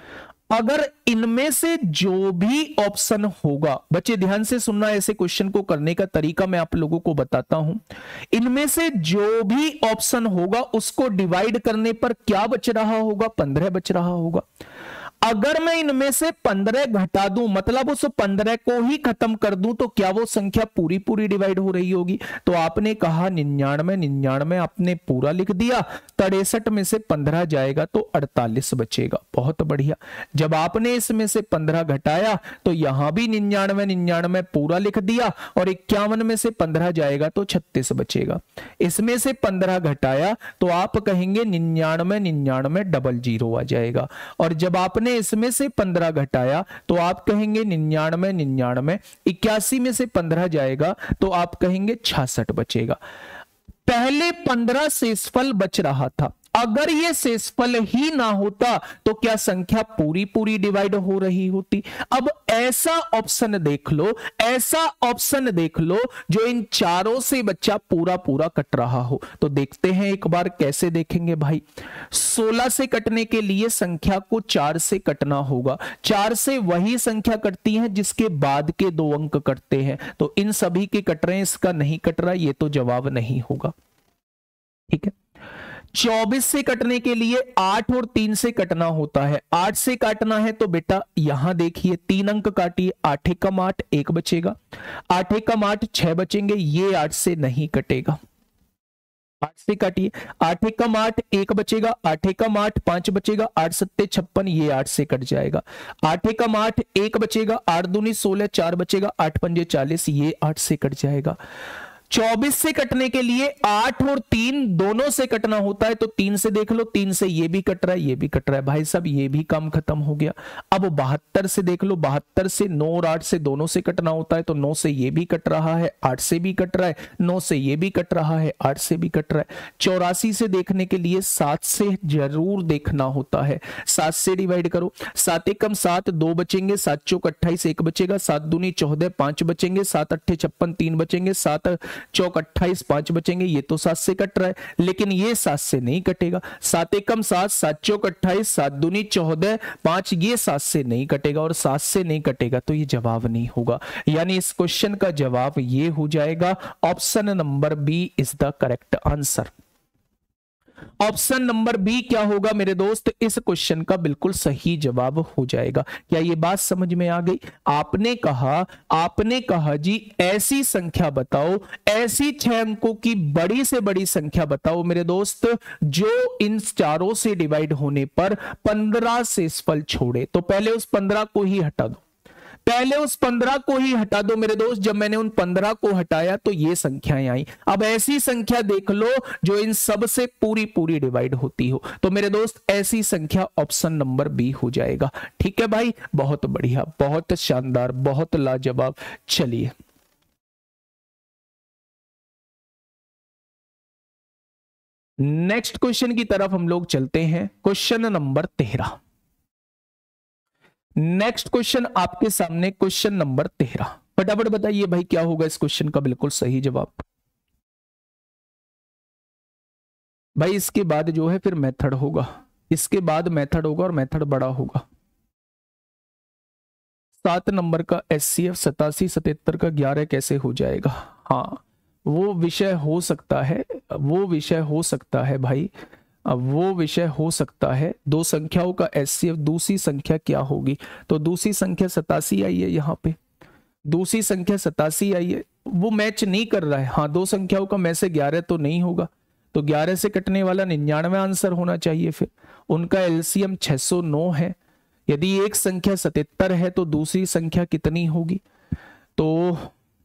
अगर इनमें से जो भी ऑप्शन होगा, बच्चे ध्यान से सुनना, ऐसे क्वेश्चन को करने का तरीका मैं आप लोगों को बताता हूं। इनमें से जो भी ऑप्शन होगा उसको डिवाइड करने पर क्या बच रहा होगा, 15 बच रहा होगा। अगर मैं इनमें से 15 घटा दूं, मतलब उस 15 को ही खत्म कर दूं, तो क्या वो संख्या पूरी पूरी डिवाइड हो रही होगी? तो आपने कहा 99, 99 आपने पूरा लिख दिया, 63 में से 15 जाएगा तो 48 बचेगा। बहुत बढ़िया। जब आपने इसमें से 15 घटाया तो यहां भी 99, 99 पूरा लिख दिया, और 51 में से 15 जाएगा तो 36 बचेगा। इसमें से 15 घटाया तो आप कहेंगे 99, 99 डबल जीरो आ जाएगा, और जब आपने इसमें से 15 घटाया तो आप कहेंगे 99, 99, 81 में से 15 जाएगा तो आप कहेंगे 66 बचेगा। पहले 15 शेषफल बच रहा था, अगर ये शेषफल ही ना होता तो क्या संख्या पूरी पूरी डिवाइड हो रही होती? अब ऐसा ऑप्शन देख लो, ऐसा ऑप्शन देख लो जो इन चारों से बच्चा पूरा पूरा कट रहा हो। तो देखते हैं एक बार कैसे देखेंगे भाई। 16 से कटने के लिए संख्या को 4 से कटना होगा। 4 से वही संख्या कटती है जिसके बाद के 2 अंक कटते हैं, तो इन सभी के कट रहे हैं, इसका नहीं कट रहा, ये तो जवाब नहीं होगा। ठीक है। 24 से कटने के लिए 8 और 3 से कटना होता है। 8 से काटना है तो बेटा यहां देखिए 3 अंक काटिए, 8 एकम 8, 1 बचेगा, 8 एकम 8, 6 बचेंगे, ये 8 से नहीं कटेगा। 8 से काटिए, 8 एकम 8, 1 बचेगा, 8 एकम 8, 5 बचेगा, 8 सत्ते 56, ये 8 से कट जाएगा। 8 एकम 8, 1 बचेगा, 8 दूनी 16, 4 बचेगा, 8 पंजे 40, ये 8 से कट जाएगा। 24 से कटने के लिए 8 और 3 दोनों से कटना होता है, तो 3 से देख लो, 3 से ये भी कट रहा है, ये भी कट रहा है, भाई साहब ये भी काम खत्म हो गया। अब 72 से देख लो, 72 से 9 और 8 से दोनों से कटना होता है, तो 9 से ये भी कट रहा है, 8 से भी कट रहा है, 9 से ये भी कट रहा है, 8 से भी कट रहा है। 84 से देखने के लिए 7 से जरूर देखना होता है, 7 से डिवाइड करो, 7 एकम 7, 2 बचेंगे, 7 चौक 28, 1 बचेगा, 7 दूनी 14, 5 बचेंगे, 7 अट्ठे 56, 3 बचेंगे, 7 चौक 28, 5 बचेंगे, ये तो 7 से कट रहा है, लेकिन ये 7 से नहीं कटेगा। 7 एकम 7, 7 चौक 28, 7 दूनी 14, 5, ये 7 से नहीं कटेगा, और 7 से नहीं कटेगा तो ये जवाब नहीं होगा। यानी इस क्वेश्चन का जवाब ये हो जाएगा, option number B is the correct answer. Option number B क्या होगा मेरे दोस्त, इस क्वेश्चन का बिल्कुल सही जवाब हो जाएगा। क्या ये बात समझ में आ गई? आपने कहा जी ऐसी संख्या बताओ, ऐसी 6 अंकों की बड़ी से बड़ी संख्या बताओ मेरे दोस्त जो इन चारों से डिवाइड होने पर 15 शेषफल छोड़े। तो पहले उस 15 को ही हटा दो, पहले उस 15 को ही हटा दो मेरे दोस्त। जब मैंने उन 15 को हटाया तो ये संख्याएं आई। अब ऐसी संख्या देख लो जो इन सब से पूरी पूरी डिवाइड होती हो, तो मेरे दोस्त ऐसी संख्या ऑप्शन नंबर बी हो जाएगा। ठीक है भाई, बहुत बढ़िया, बहुत शानदार, बहुत लाजवाब। चलिए नेक्स्ट क्वेश्चन की तरफ हम लोग चलते हैं। Question number 13। नेक्स्ट क्वेश्चन आपके सामने, क्वेश्चन नंबर 13। फटाफट बताइए भाई क्या होगा इस क्वेश्चन का बिल्कुल सही जवाब। भाई इसके बाद जो है फिर मेथड होगा, इसके बाद मेथड होगा और मेथड बड़ा होगा। 7 नंबर का एचसीएफ 87 77 का 11 कैसे हो जाएगा? हाँ वो विषय हो सकता है, वो विषय हो सकता है भाई, अब वो विषय हो सकता है। दो संख्याओं का एचसीएफ, दूसरी संख्या क्या होगी? तो दूसरी संख्या 87 आई है, यहाँ पे दूसरी संख्या 87 आई है, वो मैच नहीं कर रहा है। हाँ दो संख्याओं का में से 11 तो नहीं होगा, तो 11 से कटने वाला 99 आंसर होना चाहिए। फिर उनका एलसीएम 609 है। यदि एक संख्या 77 है तो दूसरी संख्या कितनी होगी? तो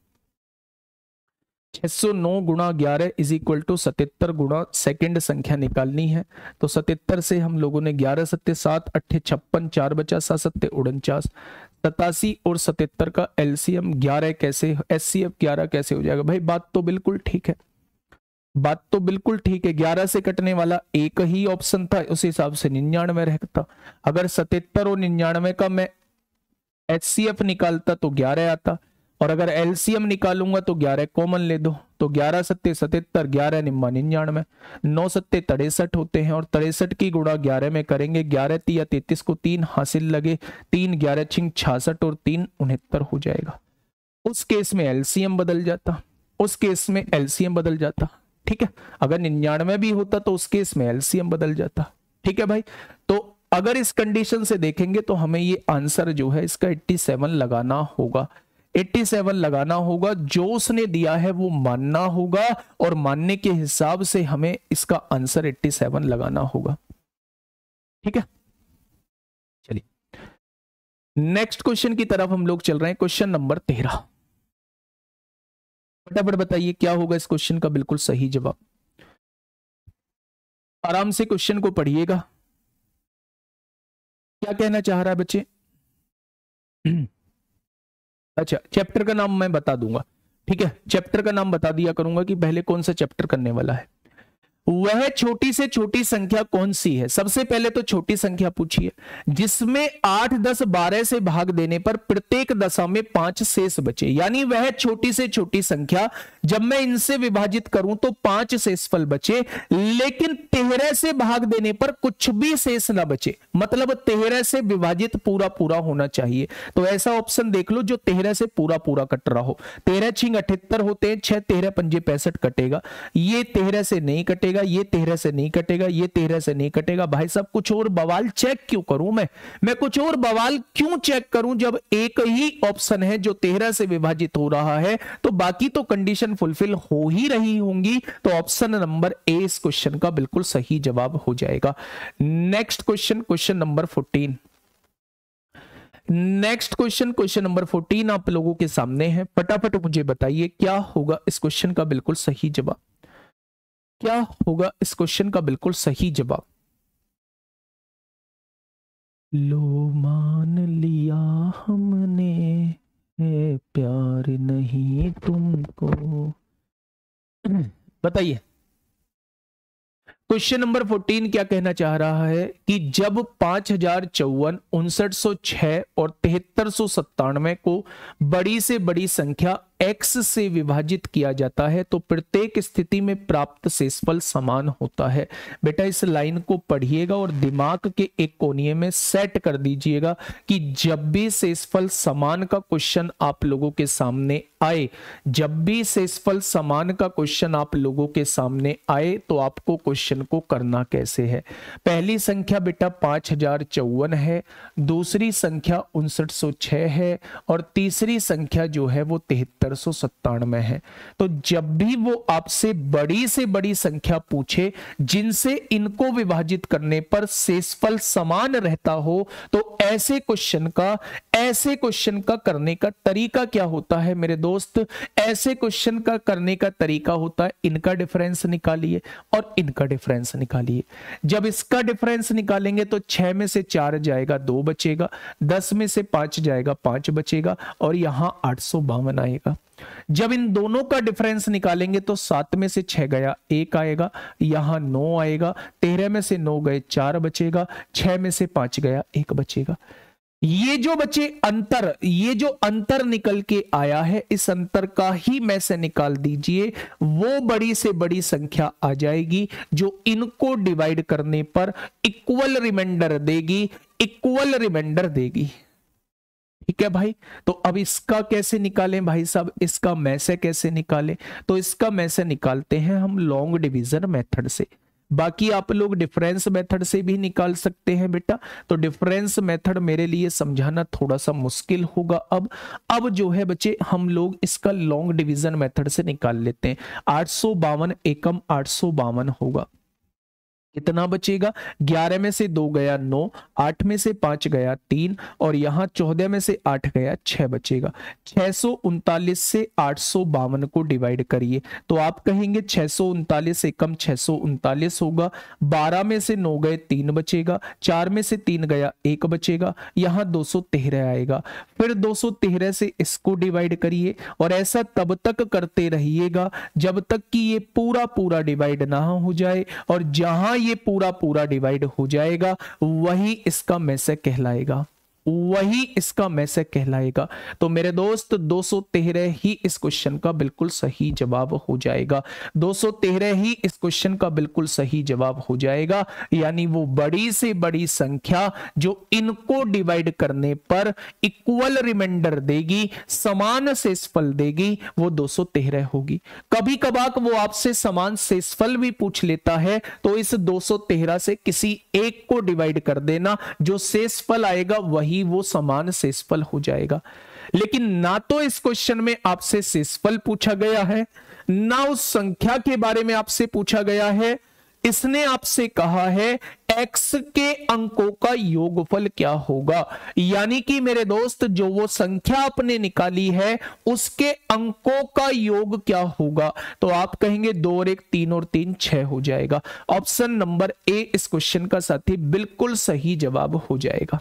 609 गुणा 11 इज इक्वल टू 77 गुणा सेकेंड संख्या निकालनी है। तो 77 से हम लोगों ने 11 सत्ते 7 अट्ठे 56, 4 बचा, 7 सत्ते 49। 87 और 77 का एलसीएम 11 कैसे, एचसीएफ 11 कैसे हो जाएगा? भाई बात तो बिल्कुल ठीक है, बात तो बिल्कुल ठीक है। 11 से कटने वाला एक ही ऑप्शन था, उस हिसाब से 99 रहता। अगर 77 और 99 का मैं एचसीएफ निकालता तो 11 आता, और अगर एलसीएम निकालूंगा तो 11 कॉमन ले दो, तो तो 11 सत्ते 77, 11 निम्मा 99, 9 सत्ते 63 होते हैं और 63 की गुणा 11 में करेंगे, 11 तिया 33 को 3 हासिल लगे, 3 11 छिंग 66 और 3 69 हो जाएगा। उस केस में एलसीएम बदल जाता, उस केस में एलसीएम बदल जाता, ठीक है। अगर 99 भी होता तो उस केस में एलसीएम बदल जाता, ठीक है भाई। तो अगर इस कंडीशन से देखेंगे तो हमें ये आंसर जो है इसका 87 लगाना होगा, 87 लगाना होगा। जो उसने दिया है वो मानना होगा और मानने के हिसाब से हमें इसका आंसर 87 लगाना होगा, ठीक है। चलिए नेक्स्ट क्वेश्चन की तरफ हम लोग चल रहे हैं, क्वेश्चन नंबर 13। फटाफट बताइए क्या होगा इस क्वेश्चन का बिल्कुल सही जवाब। आराम से क्वेश्चन को पढ़िएगा, क्या कहना चाह रहा है बच्चे। अच्छा, चैप्टर का नाम मैं बता दूंगा, ठीक है। चैप्टर का नाम बता दिया करूंगा कि पहले कौन सा चैप्टर करने वाला है। वह छोटी से छोटी संख्या कौन सी है। सबसे पहले तो छोटी संख्या पूछिए जिसमें 8 10 12 से भाग देने पर प्रत्येक दशा में 5 शेष बचे, यानी वह छोटी से छोटी संख्या जब मैं इनसे विभाजित करूं तो 5 शेषफल बचे, लेकिन 13 से भाग देने पर कुछ भी शेष ना बचे, मतलब 13 से विभाजित पूरा पूरा होना चाहिए। तो ऐसा ऑप्शन देख लो जो 13 से पूरा पूरा कट रहा हो। 13 छिंग 78 होते हैं, 6 13 पंजे 65 कटेगा, ये 13 से नहीं कटेगा, ये 13 से नहीं कटेगा, ये 13 से नहीं कटेगा। भाई साहब कुछ और बवाल चेक क्यों करूं मैं कुछ और बवाल क्यों चेक करूं जब एक ही ऑप्शन है जो 13 से विभाजित हो रहा है, तो बाकी तो कंडीशन फुलफिल हो ही रही होंगी। तो ऑप्शन नंबर ए इस क्वेश्चन का बिल्कुल सही जवाब हो जाएगा। Next question, question number 14। Next question, question number 14 आप लोगों के सामने है। फटाफट मुझे बताइए क्या होगा इस क्वेश्चन का बिल्कुल सही जवाब, क्या होगा इस क्वेश्चन का बिल्कुल सही जवाब। लो मान लिया हमने है प्यार नहीं तुमको, बताइए क्वेश्चन नंबर 14 क्या कहना चाह रहा है कि जब 5054, 5906 और 7397 को बड़ी से बड़ी संख्या x से विभाजित किया जाता है तो प्रत्येक स्थिति में प्राप्त शेषफल समान होता है। बेटा इस लाइन को पढ़िएगा और दिमाग के एक कोने में सेट कर दीजिएगा कि जब भी शेषफल समान का क्वेश्चन आप लोगों के सामने आए, जब भी शेषफल समान का क्वेश्चन आप लोगों के सामने आए तो आपको क्वेश्चन को करना कैसे है। पहली संख्या बेटा 5054 है, दूसरी संख्या 5906 है और तीसरी संख्या जो है वो 7397 है। तो जब भी वो आपसे बड़ी से बड़ी संख्या पूछे जिनसे इनको विभाजित करने पर शेषफल समान रहता हो तो ऐसे क्वेश्चन का करने का तरीका क्या होता है मेरे दोस्त। ऐसे क्वेश्चन का करने का तरीका होता है इनका डिफरेंस निकालिए और इनका डिफरेंस निकालिए। जब इसका डिफरेंस निकालेंगे तो 6 में से 4 जाएगा 2 बचेगा, 10 में से 5 जाएगा 5 बचेगा और यहां 852 आएगा। जब इन दोनों का डिफरेंस निकालेंगे तो 7 में से 6 गया 1 आएगा, यहां 9 आएगा, 13 में से 9 गए 4 बचेगा, 6 में से 5 गया 1 बचेगा। ये जो बचे अंतर, ये जो अंतर निकल के आया है इस अंतर का ही में से निकाल दीजिए, वो बड़ी से बड़ी संख्या आ जाएगी जो इनको डिवाइड करने पर इक्वल रिमाइंडर देगी, इक्वल रिमाइंडर देगी। ठीक है भाई, तो अब इसका कैसे निकालें भाई साहब, इसका में से कैसे निकालें। तो इसका में से निकालते हैं हम लॉन्ग डिवीजन मेथड से, बाकी आप लोग डिफरेंस मेथड से भी निकाल सकते हैं बेटा। तो डिफरेंस मेथड मेरे लिए समझाना थोड़ा सा मुश्किल होगा। अब जो है बच्चे हम लोग इसका लॉन्ग डिवीजन मेथड से निकाल लेते हैं। 852 एकम 852 होगा, कितना बचेगा, 11 में से 2 गया 9, 8 में से 5 गया 3 और यहां 14 में से 8 गया 6 बचेगा। 639 से 852 को डिवाइड करिए तो आप कहेंगे 639 एकम 639 होगा। 12 में से 9 गए 3 बचेगा, 4 में से 3 गया 1 बचेगा, यहां 213 आएगा। फिर 213 से इसको डिवाइड करिए और ऐसा तब तक करते रहिएगा जब तक कि ये पूरा पूरा डिवाइड ना हो जाए, और जहां ये पूरा पूरा डिवाइड हो जाएगा वही इसका में से कहलाएगा। वही इसका मैसेज कहलाएगा। तो मेरे दोस्त 213 ही इस क्वेश्चन का बिल्कुल सही जवाब हो जाएगा। 213 ही इस क्वेश्चन का बिल्कुल सही जवाब हो जाएगा। यानी वो बड़ी से बड़ी संख्या जो इनको डिवाइड करने पर इक्वल रिमाइंडर देगी, समान शेषफल देगी, वो 213 होगी। कभी कभार वो आपसे समान शेषफल भी पूछ लेता है, तो इस 213 से किसी एक को डिवाइड कर देना, जो शेषफल आएगा वही वो समान शेषफल हो जाएगा। लेकिन ना तो इस क्वेश्चन में आपसे शेषफल पूछा गया है, ना उस संख्या के बारे में आपसे पूछा गया है। इसने आपसे कहा है x के अंकों का योगफल क्या होगा। यानी कि मेरे दोस्त जो वो संख्या आपने निकाली है उसके अंकों का योग क्या होगा। तो आप कहेंगे 2 और 1 3 और 3 6 हो जाएगा। ऑप्शन नंबर ए इस क्वेश्चन का साथी बिल्कुल सही जवाब हो जाएगा।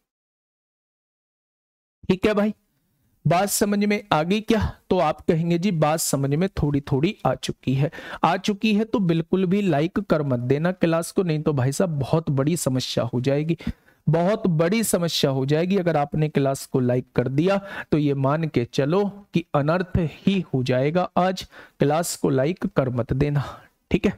ठीक है भाई, बात समझ में आ गई क्या? तो आप कहेंगे जी बात समझ में थोड़ी थोड़ी आ चुकी है। आ चुकी है तो बिल्कुल भी लाइक कर मत देना क्लास को, नहीं तो भाई साहब बहुत बड़ी समस्या हो जाएगी, बहुत बड़ी समस्या हो जाएगी। अगर आपने क्लास को लाइक कर दिया तो ये मान के चलो कि अनर्थ ही हो जाएगा। आज क्लास को लाइक कर मत देना, ठीक है।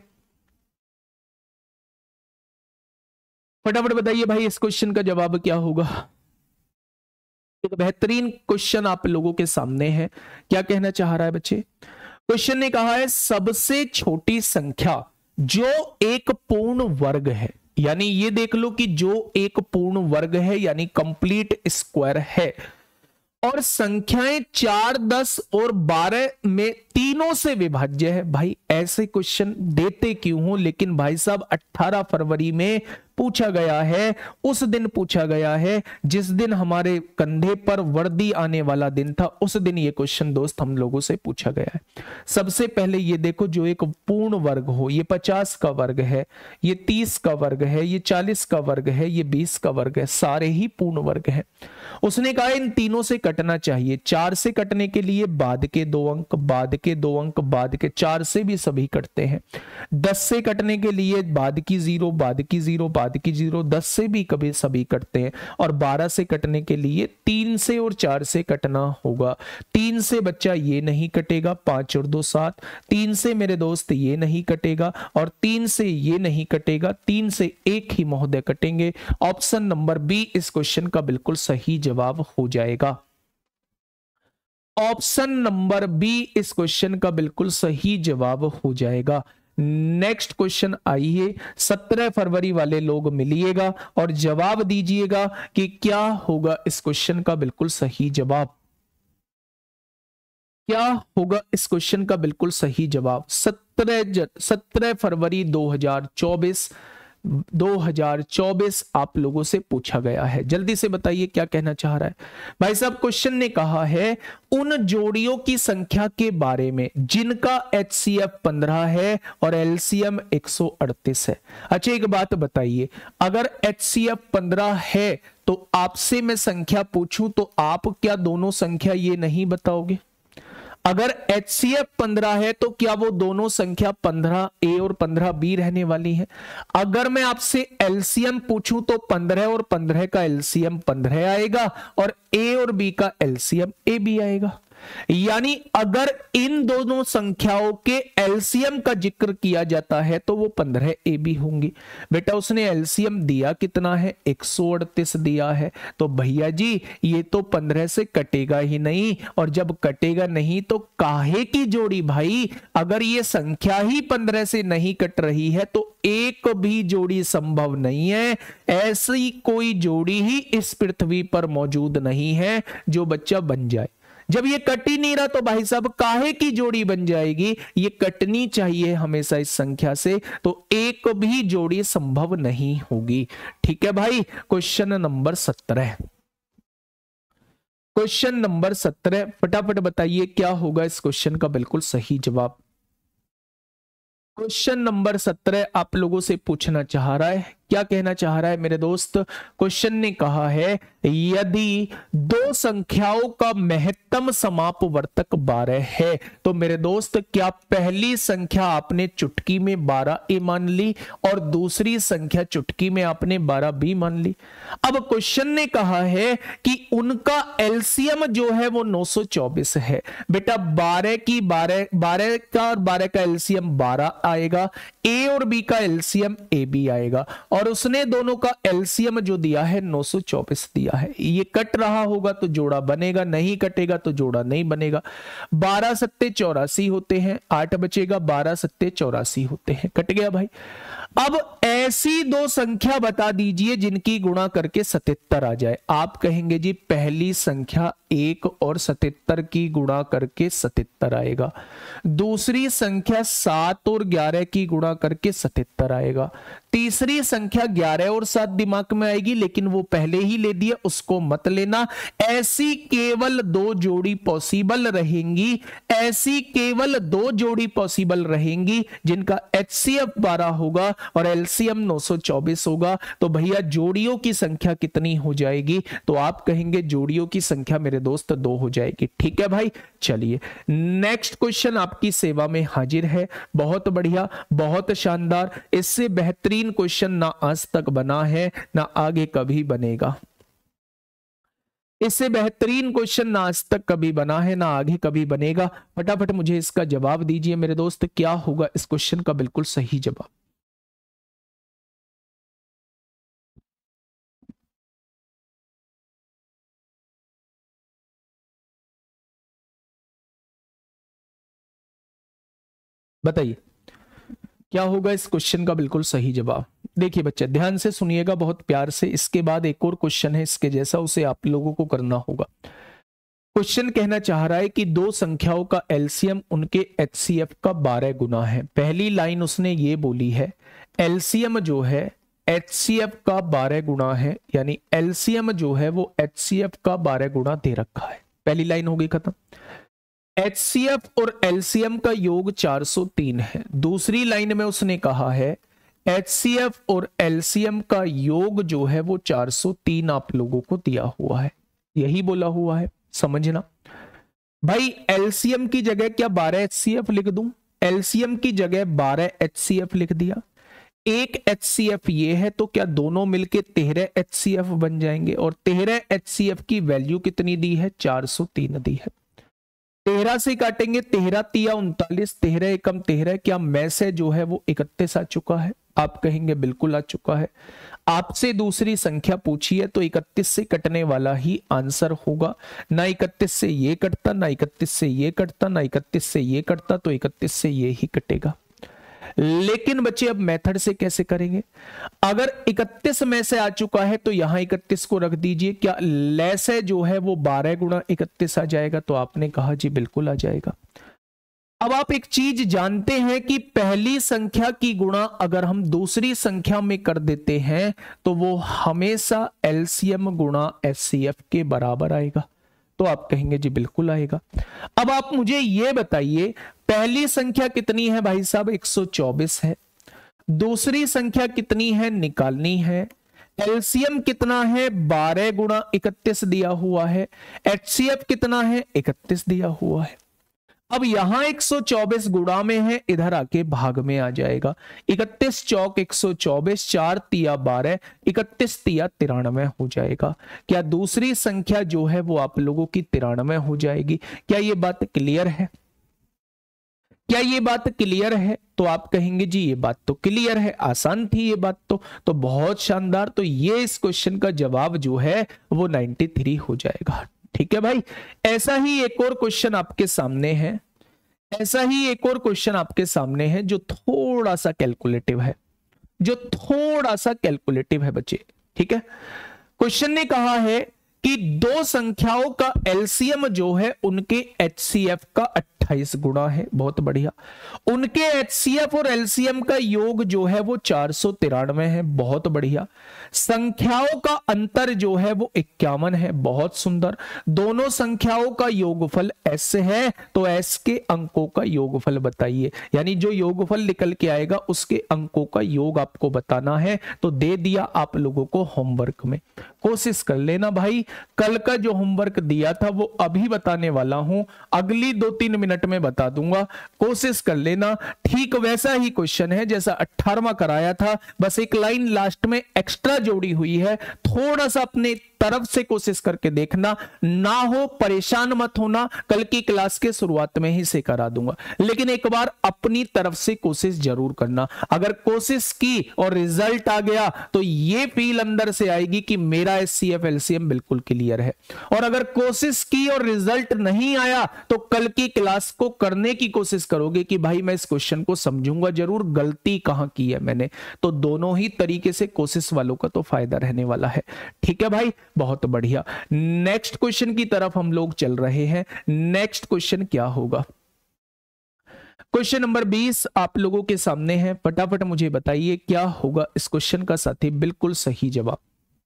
फटाफट बताइए भाई इस क्वेश्चन का जवाब क्या होगा। एक बेहतरीन क्वेश्चन आप लोगों के सामने है। क्या कहना चाह रहा है बच्चे? क्वेश्चन ने कहा है सबसे छोटी संख्या जो एक पूर्ण वर्ग है, यानी ये देख लो कि जो एक पूर्ण वर्ग है यानी कंप्लीट स्क्वायर है, और संख्याएं 4, 10 और 12 में तीनों से विभाज्य है। भाई ऐसे क्वेश्चन देते क्यों हो, लेकिन भाई साहब 18 फरवरी में पूछा गया है, उस दिन पूछा गया है जिस दिन हमारे कंधे पर वर्दी आने वाला दिन था, उस दिन ये क्वेश्चन दोस्त हम लोगों से पूछा गया है। सबसे पहले ये देखो जो एक पूर्ण वर्ग हो, ये 50 का वर्ग है, ये 30 का वर्ग है, ये 40 का वर्ग है, ये 20 का वर्ग है, सारे ही पूर्ण वर्ग है। उसने कहा इन तीनों से कटना चाहिए। 4 से कटने के लिए बाद के 2 अंक, बाद के 2 अंक, बाद के 4 से भी सभी कटते हैं। 10 से कटने के लिए बाद की 0, बाद की 0, बाद की 0, 10 से भी कभी सभी कटते हैं। और 12 से कटने के लिए 3 से और 4 से कटना होगा। 3 से बच्चा ये नहीं कटेगा, 5 और 2 7। 3 से मेरे दोस्त ये नहीं कटेगा, और 3 से ये नहीं कटेगा, 3 से एक ही महोदय कटेंगे। ऑप्शन नंबर बी इस क्वेश्चन का बिल्कुल सही जवाब हो जाएगा। ऑप्शन नंबर बी इस क्वेश्चन का बिल्कुल सही जवाब हो जाएगा। नेक्स्ट क्वेश्चन आइए, 17 फरवरी वाले लोग मिलिएगा और जवाब दीजिएगा कि क्या होगा इस क्वेश्चन का बिल्कुल सही जवाब। क्या होगा इस क्वेश्चन का बिल्कुल सही जवाब। 17 फरवरी 2024 आप लोगों से पूछा गया है। जल्दी से बताइए क्या कहना चाह रहा है भाई साहब। क्वेश्चन ने कहा है उन जोड़ियों की संख्या के बारे में जिनका HCF 15 है और LCM 138 है। अच्छा एक बात बताइए, अगर HCF 15 है तो आपसे मैं संख्या पूछूं तो आप क्या दोनों संख्या ये नहीं बताओगे? अगर HCF 15 है तो क्या वो दोनों संख्या 15A और 15B रहने वाली है? अगर मैं आपसे LCM पूछूं तो 15 और 15 का LCM 15 आएगा और A और B का LCM AB आएगा। यानी अगर इन दोनों संख्याओं के एलसीएम का जिक्र किया जाता है तो वो 15 AB होंगी। बेटा उसने एलसीएम दिया कितना है? 138 दिया है। तो भैया जी ये तो 15 से कटेगा ही नहीं, और जब कटेगा नहीं तो काहे की जोड़ी भाई? अगर ये संख्या ही 15 से नहीं कट रही है तो एक भी जोड़ी संभव नहीं है। ऐसी कोई जोड़ी ही इस पृथ्वी पर मौजूद नहीं है जो बच्चा बन जाए। जब ये कट ही नहीं रहा तो भाई साहब काहे की जोड़ी बन जाएगी? ये कटनी चाहिए हमेशा इस संख्या से, तो एक भी जोड़ी संभव नहीं होगी। ठीक है भाई। क्वेश्चन नंबर 17, क्वेश्चन नंबर 17 फटाफट बताइए क्या होगा इस क्वेश्चन का बिल्कुल सही जवाब। क्वेश्चन नंबर 17 आप लोगों से पूछना चाह रहा है क्या कहना चाह रहा है मेरे दोस्त? क्वेश्चन ने कहा है यदि दो संख्याओं का महत्तम समापवर्तक 12 है तो मेरे दोस्त क्या पहली संख्या आपने चुटकी में 12a मान ली और दूसरी संख्या चुटकी में आपने 12b मान ली। अब क्वेश्चन ने कहा है कि उनका एलसीएम जो है वो 924 है। बेटा 12 का और 12 का एलसीएम 12 आएगा, ए और बी का एलसीएम ए बी आएगा, और उसने दोनों का एलसीएम जो दिया है 924 दिया है। ये कट रहा होगा तो जोड़ा बनेगा, नहीं कटेगा तो जोड़ा नहीं बनेगा। 12 सत्ते 84 होते हैं, 8 बचेगा, 12 सत्ते 84 होते हैं, कट गया भाई। अब ऐसी दो संख्या बता दीजिए जिनकी गुणा करके 77 आ जाए। आप कहेंगे जी पहली संख्या 1 और 77 की गुणा करके 77 आएगा, दूसरी संख्या 7 और 11 की गुणा करके 77 आएगा, तीसरी संख्या 11 और 7 दिमाग में आएगी लेकिन वो पहले ही ले दिया, उसको मत लेना। ऐसी केवल दो जोड़ी पॉसिबल रहेंगी, ऐसी केवल दो जोड़ी पॉसिबल रहेंगी जिनका एचसीएफ 12 होगा और एलसीएम 924 होगा। तो भैया जोड़ियों की संख्या कितनी हो जाएगी? तो आप कहेंगे जोड़ियों की संख्या मेरे दोस्त 2 हो जाएगी। ठीक है भाई, चलिए नेक्स्ट क्वेश्चन आपकी सेवा में हाजिर है। बहुत बढ़िया, बहुत शानदार, इससे बेहतरीन क्वेश्चन ना आज तक बना है ना आगे कभी बनेगा। इससे बेहतरीन क्वेश्चन ना आज तक कभी बना है ना आगे कभी बनेगा। फटाफट मुझे इसका जवाब दीजिए मेरे दोस्त, क्या होगा इस क्वेश्चन का बिल्कुल सही जवाब? बताइए क्या होगा इस क्वेश्चन का बिल्कुल सही जवाब? देखिए बच्चे ध्यान से सुनिएगा बहुत प्यार से, इसके बाद एक और क्वेश्चन है इसके जैसा, उसे आप लोगों को करना होगा। क्वेश्चन कहना चाह रहा है कि दो संख्याओं का एलसीएम उनके एचसीएफ का 12 गुना है। पहली लाइन उसने ये बोली है एलसीएम जो है एचसीएफ का 12 गुना है, यानी एलसीएम जो है वो एचसीएफ का 12 गुना दे रखा है। पहली लाइन हो गई खत्म। एचसीएफ और एलसीएम का योग 403 है। दूसरी लाइन में उसने कहा है एचसीएफ और एलसीएम का योग जो है वो 403 आप लोगों को दिया हुआ है, यही बोला हुआ है, समझना भाई। एलसीएम की जगह क्या 12 एचसीएफ लिख दूं? एलसीएम की जगह 12 एचसीएफ लिख दिया। एक एचसीएफ ये है तो क्या दोनों मिलके 13 एचसीएफ बन जाएंगे, और 13 एचसीएफ की वैल्यू कितनी दी है? 403 दी है। 13 से काटेंगे, 13 तिया 39, 13 एकम 13, क्या मैं से जो है वो 31 आ चुका है? आप कहेंगे बिल्कुल आ चुका है। आपसे दूसरी संख्या पूछी है तो 31 से कटने वाला ही आंसर होगा। ना 31 से ये कटता, ना 31 से ये कटता, ना 31 से ये कटता, तो 31 से ये ही कटेगा। लेकिन बच्चे अब मेथड से कैसे करेंगे? अगर 31 में से आ चुका है तो यहां 31 को रख दीजिए, क्या ले से जो है वो 12 गुणा 31 आ जाएगा? तो आपने कहा जी बिल्कुल आ जाएगा। अब आप एक चीज जानते हैं कि पहली संख्या की गुणा अगर हम दूसरी संख्या में कर देते हैं तो वो हमेशा एलसीएम गुणा एचसीएफ के बराबर आएगा। तो आप कहेंगे जी बिल्कुल आएगा। अब आप मुझे ये बताइए पहली संख्या कितनी है भाई साहब? 124 है। दूसरी संख्या कितनी है निकालनी है। एलसीएम कितना है? 12 गुणा 31 दिया हुआ है। एचसीएफ कितना है? 31 दिया हुआ है। अब यहां 124 गुणा में है, इधर आके भाग में आ जाएगा। 31 चौक 124, 4 तिया 12, 31 तिया 93 हो जाएगा। क्या दूसरी संख्या जो है वो आप लोगों की 93 हो जाएगी? क्या ये बात क्लियर है? क्या ये बात क्लियर है? तो आप कहेंगे जी ये बात तो क्लियर है, आसान थी ये बात तो बहुत शानदार। तो ये इस क्वेश्चन का जवाब जो है वो 93 हो जाएगा। ठीक है भाई, ऐसा ही एक और क्वेश्चन आपके सामने है, ऐसा ही एक और क्वेश्चन आपके सामने है जो थोड़ा सा कैलकुलेटिव है, जो थोड़ा सा कैलकुलेटिव है बच्चे। ठीक है, क्वेश्चन ने कहा है कि दो संख्याओं का एलसीएम जो है उनके एचसीएफ का 28 गुना है। बहुत बढ़िया। उनके एचसीएफ और एलसीएम का योग जो है वो 493 है। बहुत बढ़िया। संख्याओं का अंतर जो है वो 51 है। बहुत सुंदर। दोनों संख्याओं का योगफल एस है, तो एस के अंकों का योगफल बताइए। यानी जो योगफल निकल के आएगा उसके अंकों का योग आपको बताना है। तो दे दिया आप लोगों को होमवर्क में, कोशिश कर लेना भाई। कल का जो होमवर्क दिया था वो अभी बताने वाला हूं, अगली 2-3 मिनट में बता दूंगा, कोशिश कर लेना। ठीक वैसा ही क्वेश्चन है जैसा 18वां कराया था, बस एक लाइन लास्ट में एक्स्ट्रा जोड़ी हुई है। थोड़ा सा अपने तरफ से कोशिश करके देखना, ना हो परेशान मत होना, कल की क्लास के शुरुआत में ही से करा दूंगा, लेकिन एक बार अपनी तरफ से कोशिश जरूर करना। अगर कोशिश की और रिजल्ट आ गया तो ये फील अंदर से आएगी कि मेरा एचसीएफ एलसीएम बिल्कुल क्लियर है। और अगर कोशिश की और रिजल्ट नहीं आया तो कल की क्लास को करने की कोशिश करोगे कि भाई मैं इस क्वेश्चन को समझूंगा जरूर, गलती कहां की है मैंने। तो दोनों ही तरीके से कोशिश वालों का तो फायदा रहने वाला है। ठीक है भाई, बहुत बढ़िया। नेक्स्ट क्वेश्चन की तरफ हम लोग चल रहे हैं। नेक्स्ट क्वेश्चन क्या होगा? क्वेश्चन नंबर 20 आप लोगों के सामने है। फटाफट मुझे बताइए क्या होगा इस क्वेश्चन का साथी बिल्कुल सही जवाब।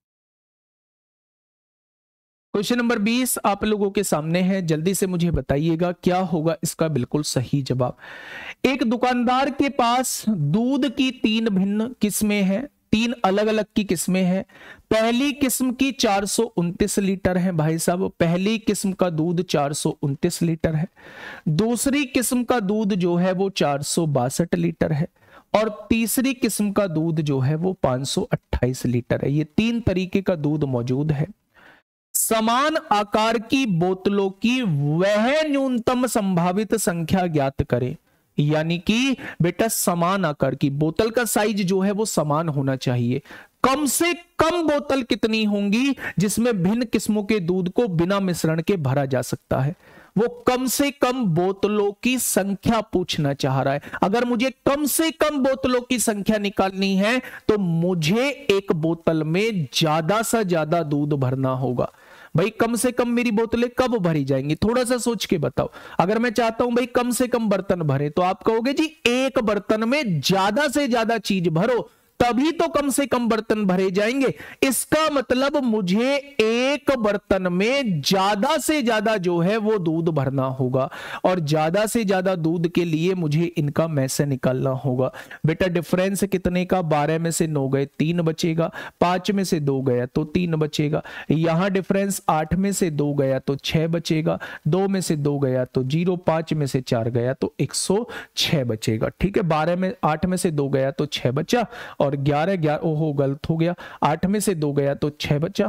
क्वेश्चन नंबर 20 आप लोगों के सामने है, जल्दी से मुझे बताइएगा क्या होगा इसका बिल्कुल सही जवाब। एक दुकानदार के पास दूध की 3 भिन्न किस्में हैं, 3 अलग अलग की किस्में हैं। पहली किस्म की 429 लीटर है भाई साहब, पहली किस्म का दूध 429 लीटर है। दूसरी किस्म का दूध जो है वो 462 लीटर है, और तीसरी किस्म का दूध जो है वो 528 लीटर है। ये 3 तरीके का दूध मौजूद है। समान आकार की बोतलों की वह न्यूनतम संभावित संख्या ज्ञात करें। यानी कि बेटा समान आकार की बोतल का साइज जो है वो समान होना चाहिए। कम से कम बोतल कितनी होंगी जिसमें भिन्न किस्मों के दूध को बिना मिश्रण के भरा जा सकता है? वो कम से कम बोतलों की संख्या पूछना चाह रहा है। अगर मुझे कम से कम बोतलों की संख्या निकालनी है तो मुझे एक बोतल में ज्यादा से ज्यादा दूध भरना होगा। भाई कम से कम मेरी बोतलें कब भरी जाएंगी? थोड़ा सा सोच के बताओ। अगर मैं चाहता हूं भाई कम से कम बर्तन भरे, तो आप कहोगे जी एक बर्तन में ज्यादा से ज्यादा चीज भरो, तभी तो कम से कम बर्तन भरे जाएंगे। इसका मतलब मुझे एक बर्तन में ज्यादा से ज्यादा जो है वो दूध भरना होगा, और ज्यादा से ज्यादा दूध के लिए मुझे इनका में से निकालना होगा। बेटा डिफरेंस कितने का? 12 में से 9 गए 3 बचेगा, 5 में से 2 गया तो 3 बचेगा। यहां डिफरेंस 8 में से 2 गया तो 6 बचेगा, 2 में से 2 गया तो 0, 5 में से 4 गया तो 106 बचेगा। ठीक है, 8 में से 2 गया तो 6 बचा, और 11 ओहो गलत हो गया, 8 में से 2 गया तो 6 बचा।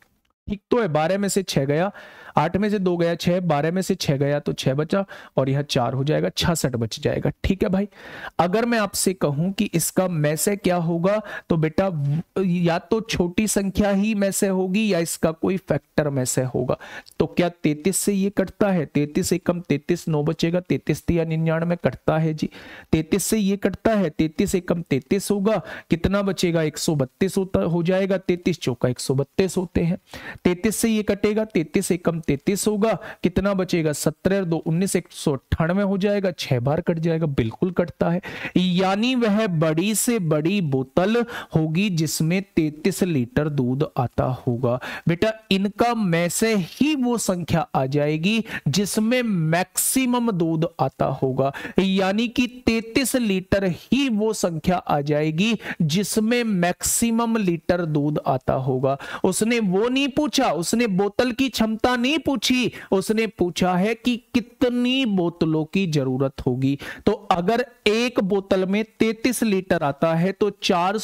ठीक तो है, 12 में से 6 गया, 8 में से 2 गया 6, 12 में से 6 गया तो 6 बचा, और यह 4 हो जाएगा, 66 बच जाएगा। ठीक है भाई, अगर मैं आपसे कहूं कि इसका में से क्या होगा, तो बेटा या तो छोटी संख्या ही में से होगी या इसका कोई फैक्टर में से होगा। तो क्या 33 से ये कटता है? 33 एकम 33, 9 बचेगा, 33 या 99 कटता है जी। 33 से ये कटता है, 33 एकम 33 होगा, कितना बचेगा? 132 हो जाएगा, 33 चौका 132 होते हैं। 33 से ये कटेगा, 33 एकम 33 होगा, कितना बचेगा? 17 और 2 19, 198 हो जाएगा, 6 बार कट जाएगा, बिल्कुल कटता है। यानी वह बड़ी से बड़ी बोतल होगी जिसमें 33 लीटर दूध आता होगा। बेटा इनका में से ही वो संख्या आ जाएगी जिसमें मैक्सिमम दूध आता होगा, यानी कि 33 लीटर ही वो संख्या आ जाएगी जिसमें मैक्सिमम लीटर दूध आता होगा। उसने वो नहीं पूछा, उसने बोतल की क्षमता नहीं पूछी, उसने पूछा है कि कितनी बोतलों की जरूरत होगी। तो अगर एक बोतल में 33 लीटर आता है तो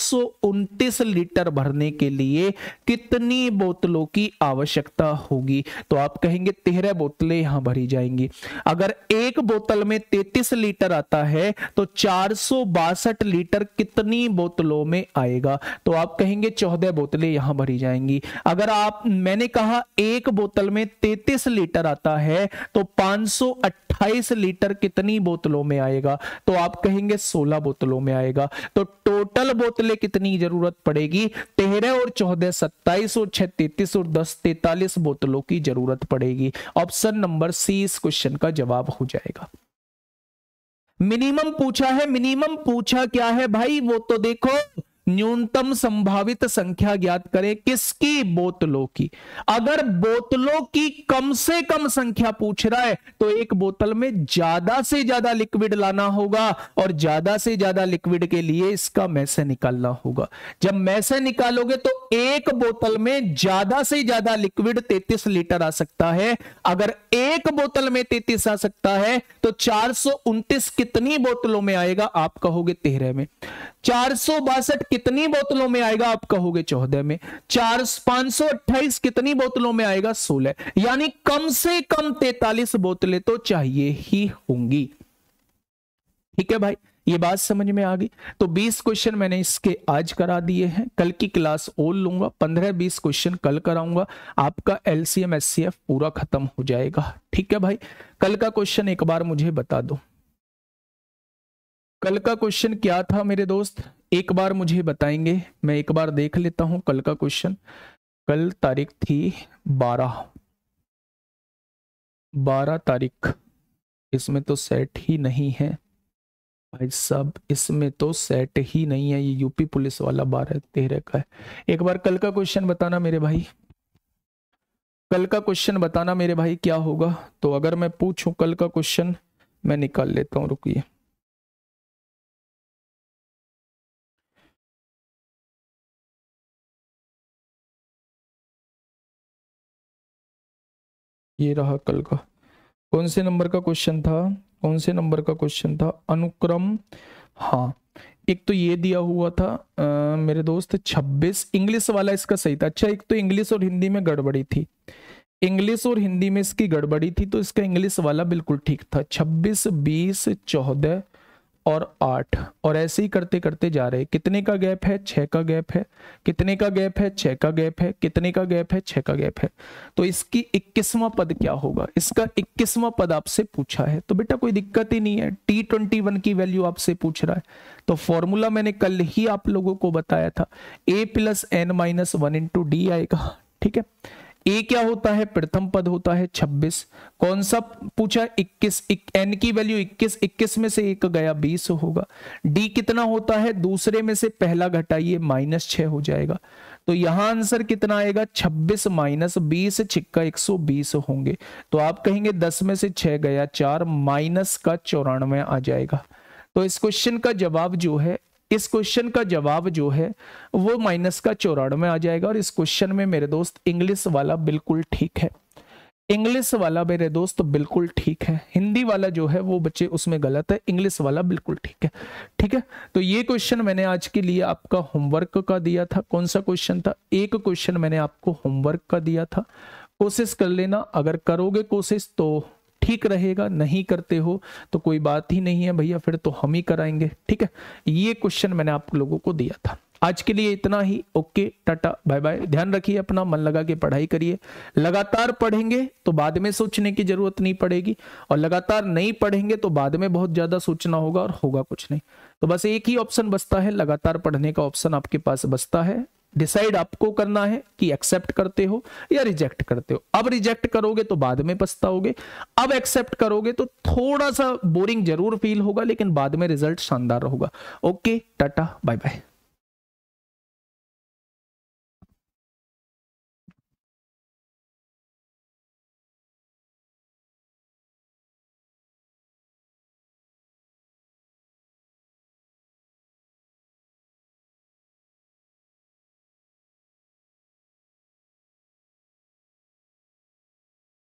429 लीटर भरने के लिए कितनी बोतलों की आवश्यकता होगी? तो आप कहेंगे 13 बोतलें यहां भरी जाएंगी। अगर एक बोतल में 33 लीटर आता है तो 462 लीटर कितनी बोतलों में आएगा? तो आप कहेंगे 14 बोतलें यहां भरी जाएंगी। अगर मैंने कहा एक बोतल में 33 लीटर आता है तो 528 लीटर कितनी बोतलों में आएगा? तो आप कहेंगे 16 बोतलों में आएगा। तो टोटल बोतलें कितनी जरूरत पड़ेगी? 13 और 14 27 और 6 33 और 10 43 बोतलों की जरूरत पड़ेगी। ऑप्शन नंबर सी इस क्वेश्चन का जवाब हो जाएगा। मिनिमम पूछा है, मिनिमम पूछा क्या है भाई? वो तो देखो, न्यूनतम संभावित संख्या ज्ञात करें किसकी? बोतलों की। अगर बोतलों की कम से कम संख्या पूछ रहा है तो एक बोतल में ज्यादा से ज्यादा लिक्विड लाना होगा, और ज्यादा से ज्यादा लिक्विड के लिए इसका मैसे निकालना होगा। जब मैसे निकालोगे तो एक बोतल में ज्यादा से ज्यादा लिक्विड 33 लीटर आ सकता है। अगर एक बोतल में 33 आ सकता है तो 429 कितनी बोतलों में आएगा? आप कहोगे 13 में। 462 कितनी बोतलों में आएगा? आप कहोगे 14 में। 528 कितनी बोतलों में आएगा? 16। यानी कम से कम 43 बोतलें तो चाहिए ही होंगी। ठीक है भाई, ये बात समझ में आ गई। तो 20 क्वेश्चन मैंने इसके आज करा दिए हैं, कल की क्लास और लूंगा। 15-20 क्वेश्चन कल कराऊंगा, आपका एलसीएम एचसीएफ पूरा खत्म हो जाएगा। ठीक है भाई, कल का क्वेश्चन एक बार मुझे बता दो, कल का क्वेश्चन क्या था मेरे दोस्त? एक बार मुझे बताएंगे, मैं एक बार देख लेता हूं कल का क्वेश्चन। कल तारीख थी 12 तारीख। इसमें तो सेट ही नहीं है भाई साहब, इसमें तो सेट ही नहीं है। ये यूपी पुलिस वाला 12-13 का है। एक बार कल का क्वेश्चन बताना मेरे भाई, कल का क्वेश्चन बताना मेरे भाई क्या होगा? तो अगर मैं पूछूं कल का क्वेश्चन, मैं निकाल लेता हूं, रुकिए। ये रहा कल का। कौन से नंबर का क्वेश्चन था? कौन से नंबर का क्वेश्चन था? अनुक्रम, हाँ। एक तो ये दिया हुआ था मेरे दोस्त 26, इंग्लिश वाला इसका सही था। अच्छा, एक तो इंग्लिश और हिंदी में गड़बड़ी थी, इंग्लिश और हिंदी में इसकी गड़बड़ी थी, तो इसका इंग्लिश वाला बिल्कुल ठीक था। 26, 20, 14 और 8, और ऐसे ही करते करते जा रहे। कितने का गैप है? 6 का गैप है। कितने का गैप है? 6 का गैप है। कितने का गैप है? 6 का गैप है। तो इसकी 21वां पद क्या होगा? इसका 21वां पद आपसे पूछा है, तो बेटा कोई दिक्कत ही नहीं है। T21 की वैल्यू आपसे पूछ रहा है, तो फॉर्मूला मैंने कल ही आप लोगों को बताया था, a + n - 1 × d आएगा। ठीक है, ए क्या होता है? प्रथम पद होता है 26। कौन सा पूछा? 21। एन की वैल्यू 21, 21 में से एक गया 20 होगा। डी कितना होता है? दूसरे में से पहला घटाइए, -6 हो जाएगा। तो यहां आंसर कितना आएगा? 26 - 20 छिक्का 120 होंगे। तो आप कहेंगे 10 में से 6 गया 4, माइनस का 94 आ जाएगा। तो इस क्वेश्चन का जवाब जो है, इस क्वेश्चन का जवाब जो है वो माइनस का 94 आ जाएगा। और इस क्वेश्चन में मेरे दोस्त इंग्लिश वाला बिल्कुल ठीक है, इंग्लिश वाला मेरे दोस्त बिल्कुल ठीक है। हिंदी वाला जो है वो बच्चे उसमें गलत है, इंग्लिश वाला बिल्कुल ठीक है। ठीक है, तो ये क्वेश्चन मैंने आज के लिए आपका होमवर्क का दिया था। कौन सा क्वेश्चन था? एक क्वेश्चन मैंने आपको होमवर्क का दिया था, कोशिश कर लेना। अगर करोगे कोशिश तो ठीक रहेगा, नहीं करते हो तो कोई बात ही नहीं है भैया, फिर तो हम ही कराएंगे। ठीक है, ये क्वेश्चन मैंने आप लोगों को दिया था। आज के लिए इतना ही। Okay, tata, bye bye. ध्यान रखिए अपना, मन लगा के पढ़ाई करिए। लगातार पढ़ेंगे तो बाद में सोचने की जरूरत नहीं पड़ेगी, और लगातार नहीं पढ़ेंगे तो बाद में बहुत ज्यादा सोचना होगा और होगा कुछ नहीं। तो बस एक ही ऑप्शन बचता है, लगातार पढ़ने का ऑप्शन आपके पास बचता है। डिसाइड आपको करना है कि एक्सेप्ट करते हो या रिजेक्ट करते हो। अब रिजेक्ट करोगे तो बाद में पछताओगे, अब एक्सेप्ट करोगे तो थोड़ा सा बोरिंग जरूर फील होगा, लेकिन बाद में रिजल्ट शानदार होगा। Okay, tata, bye bye.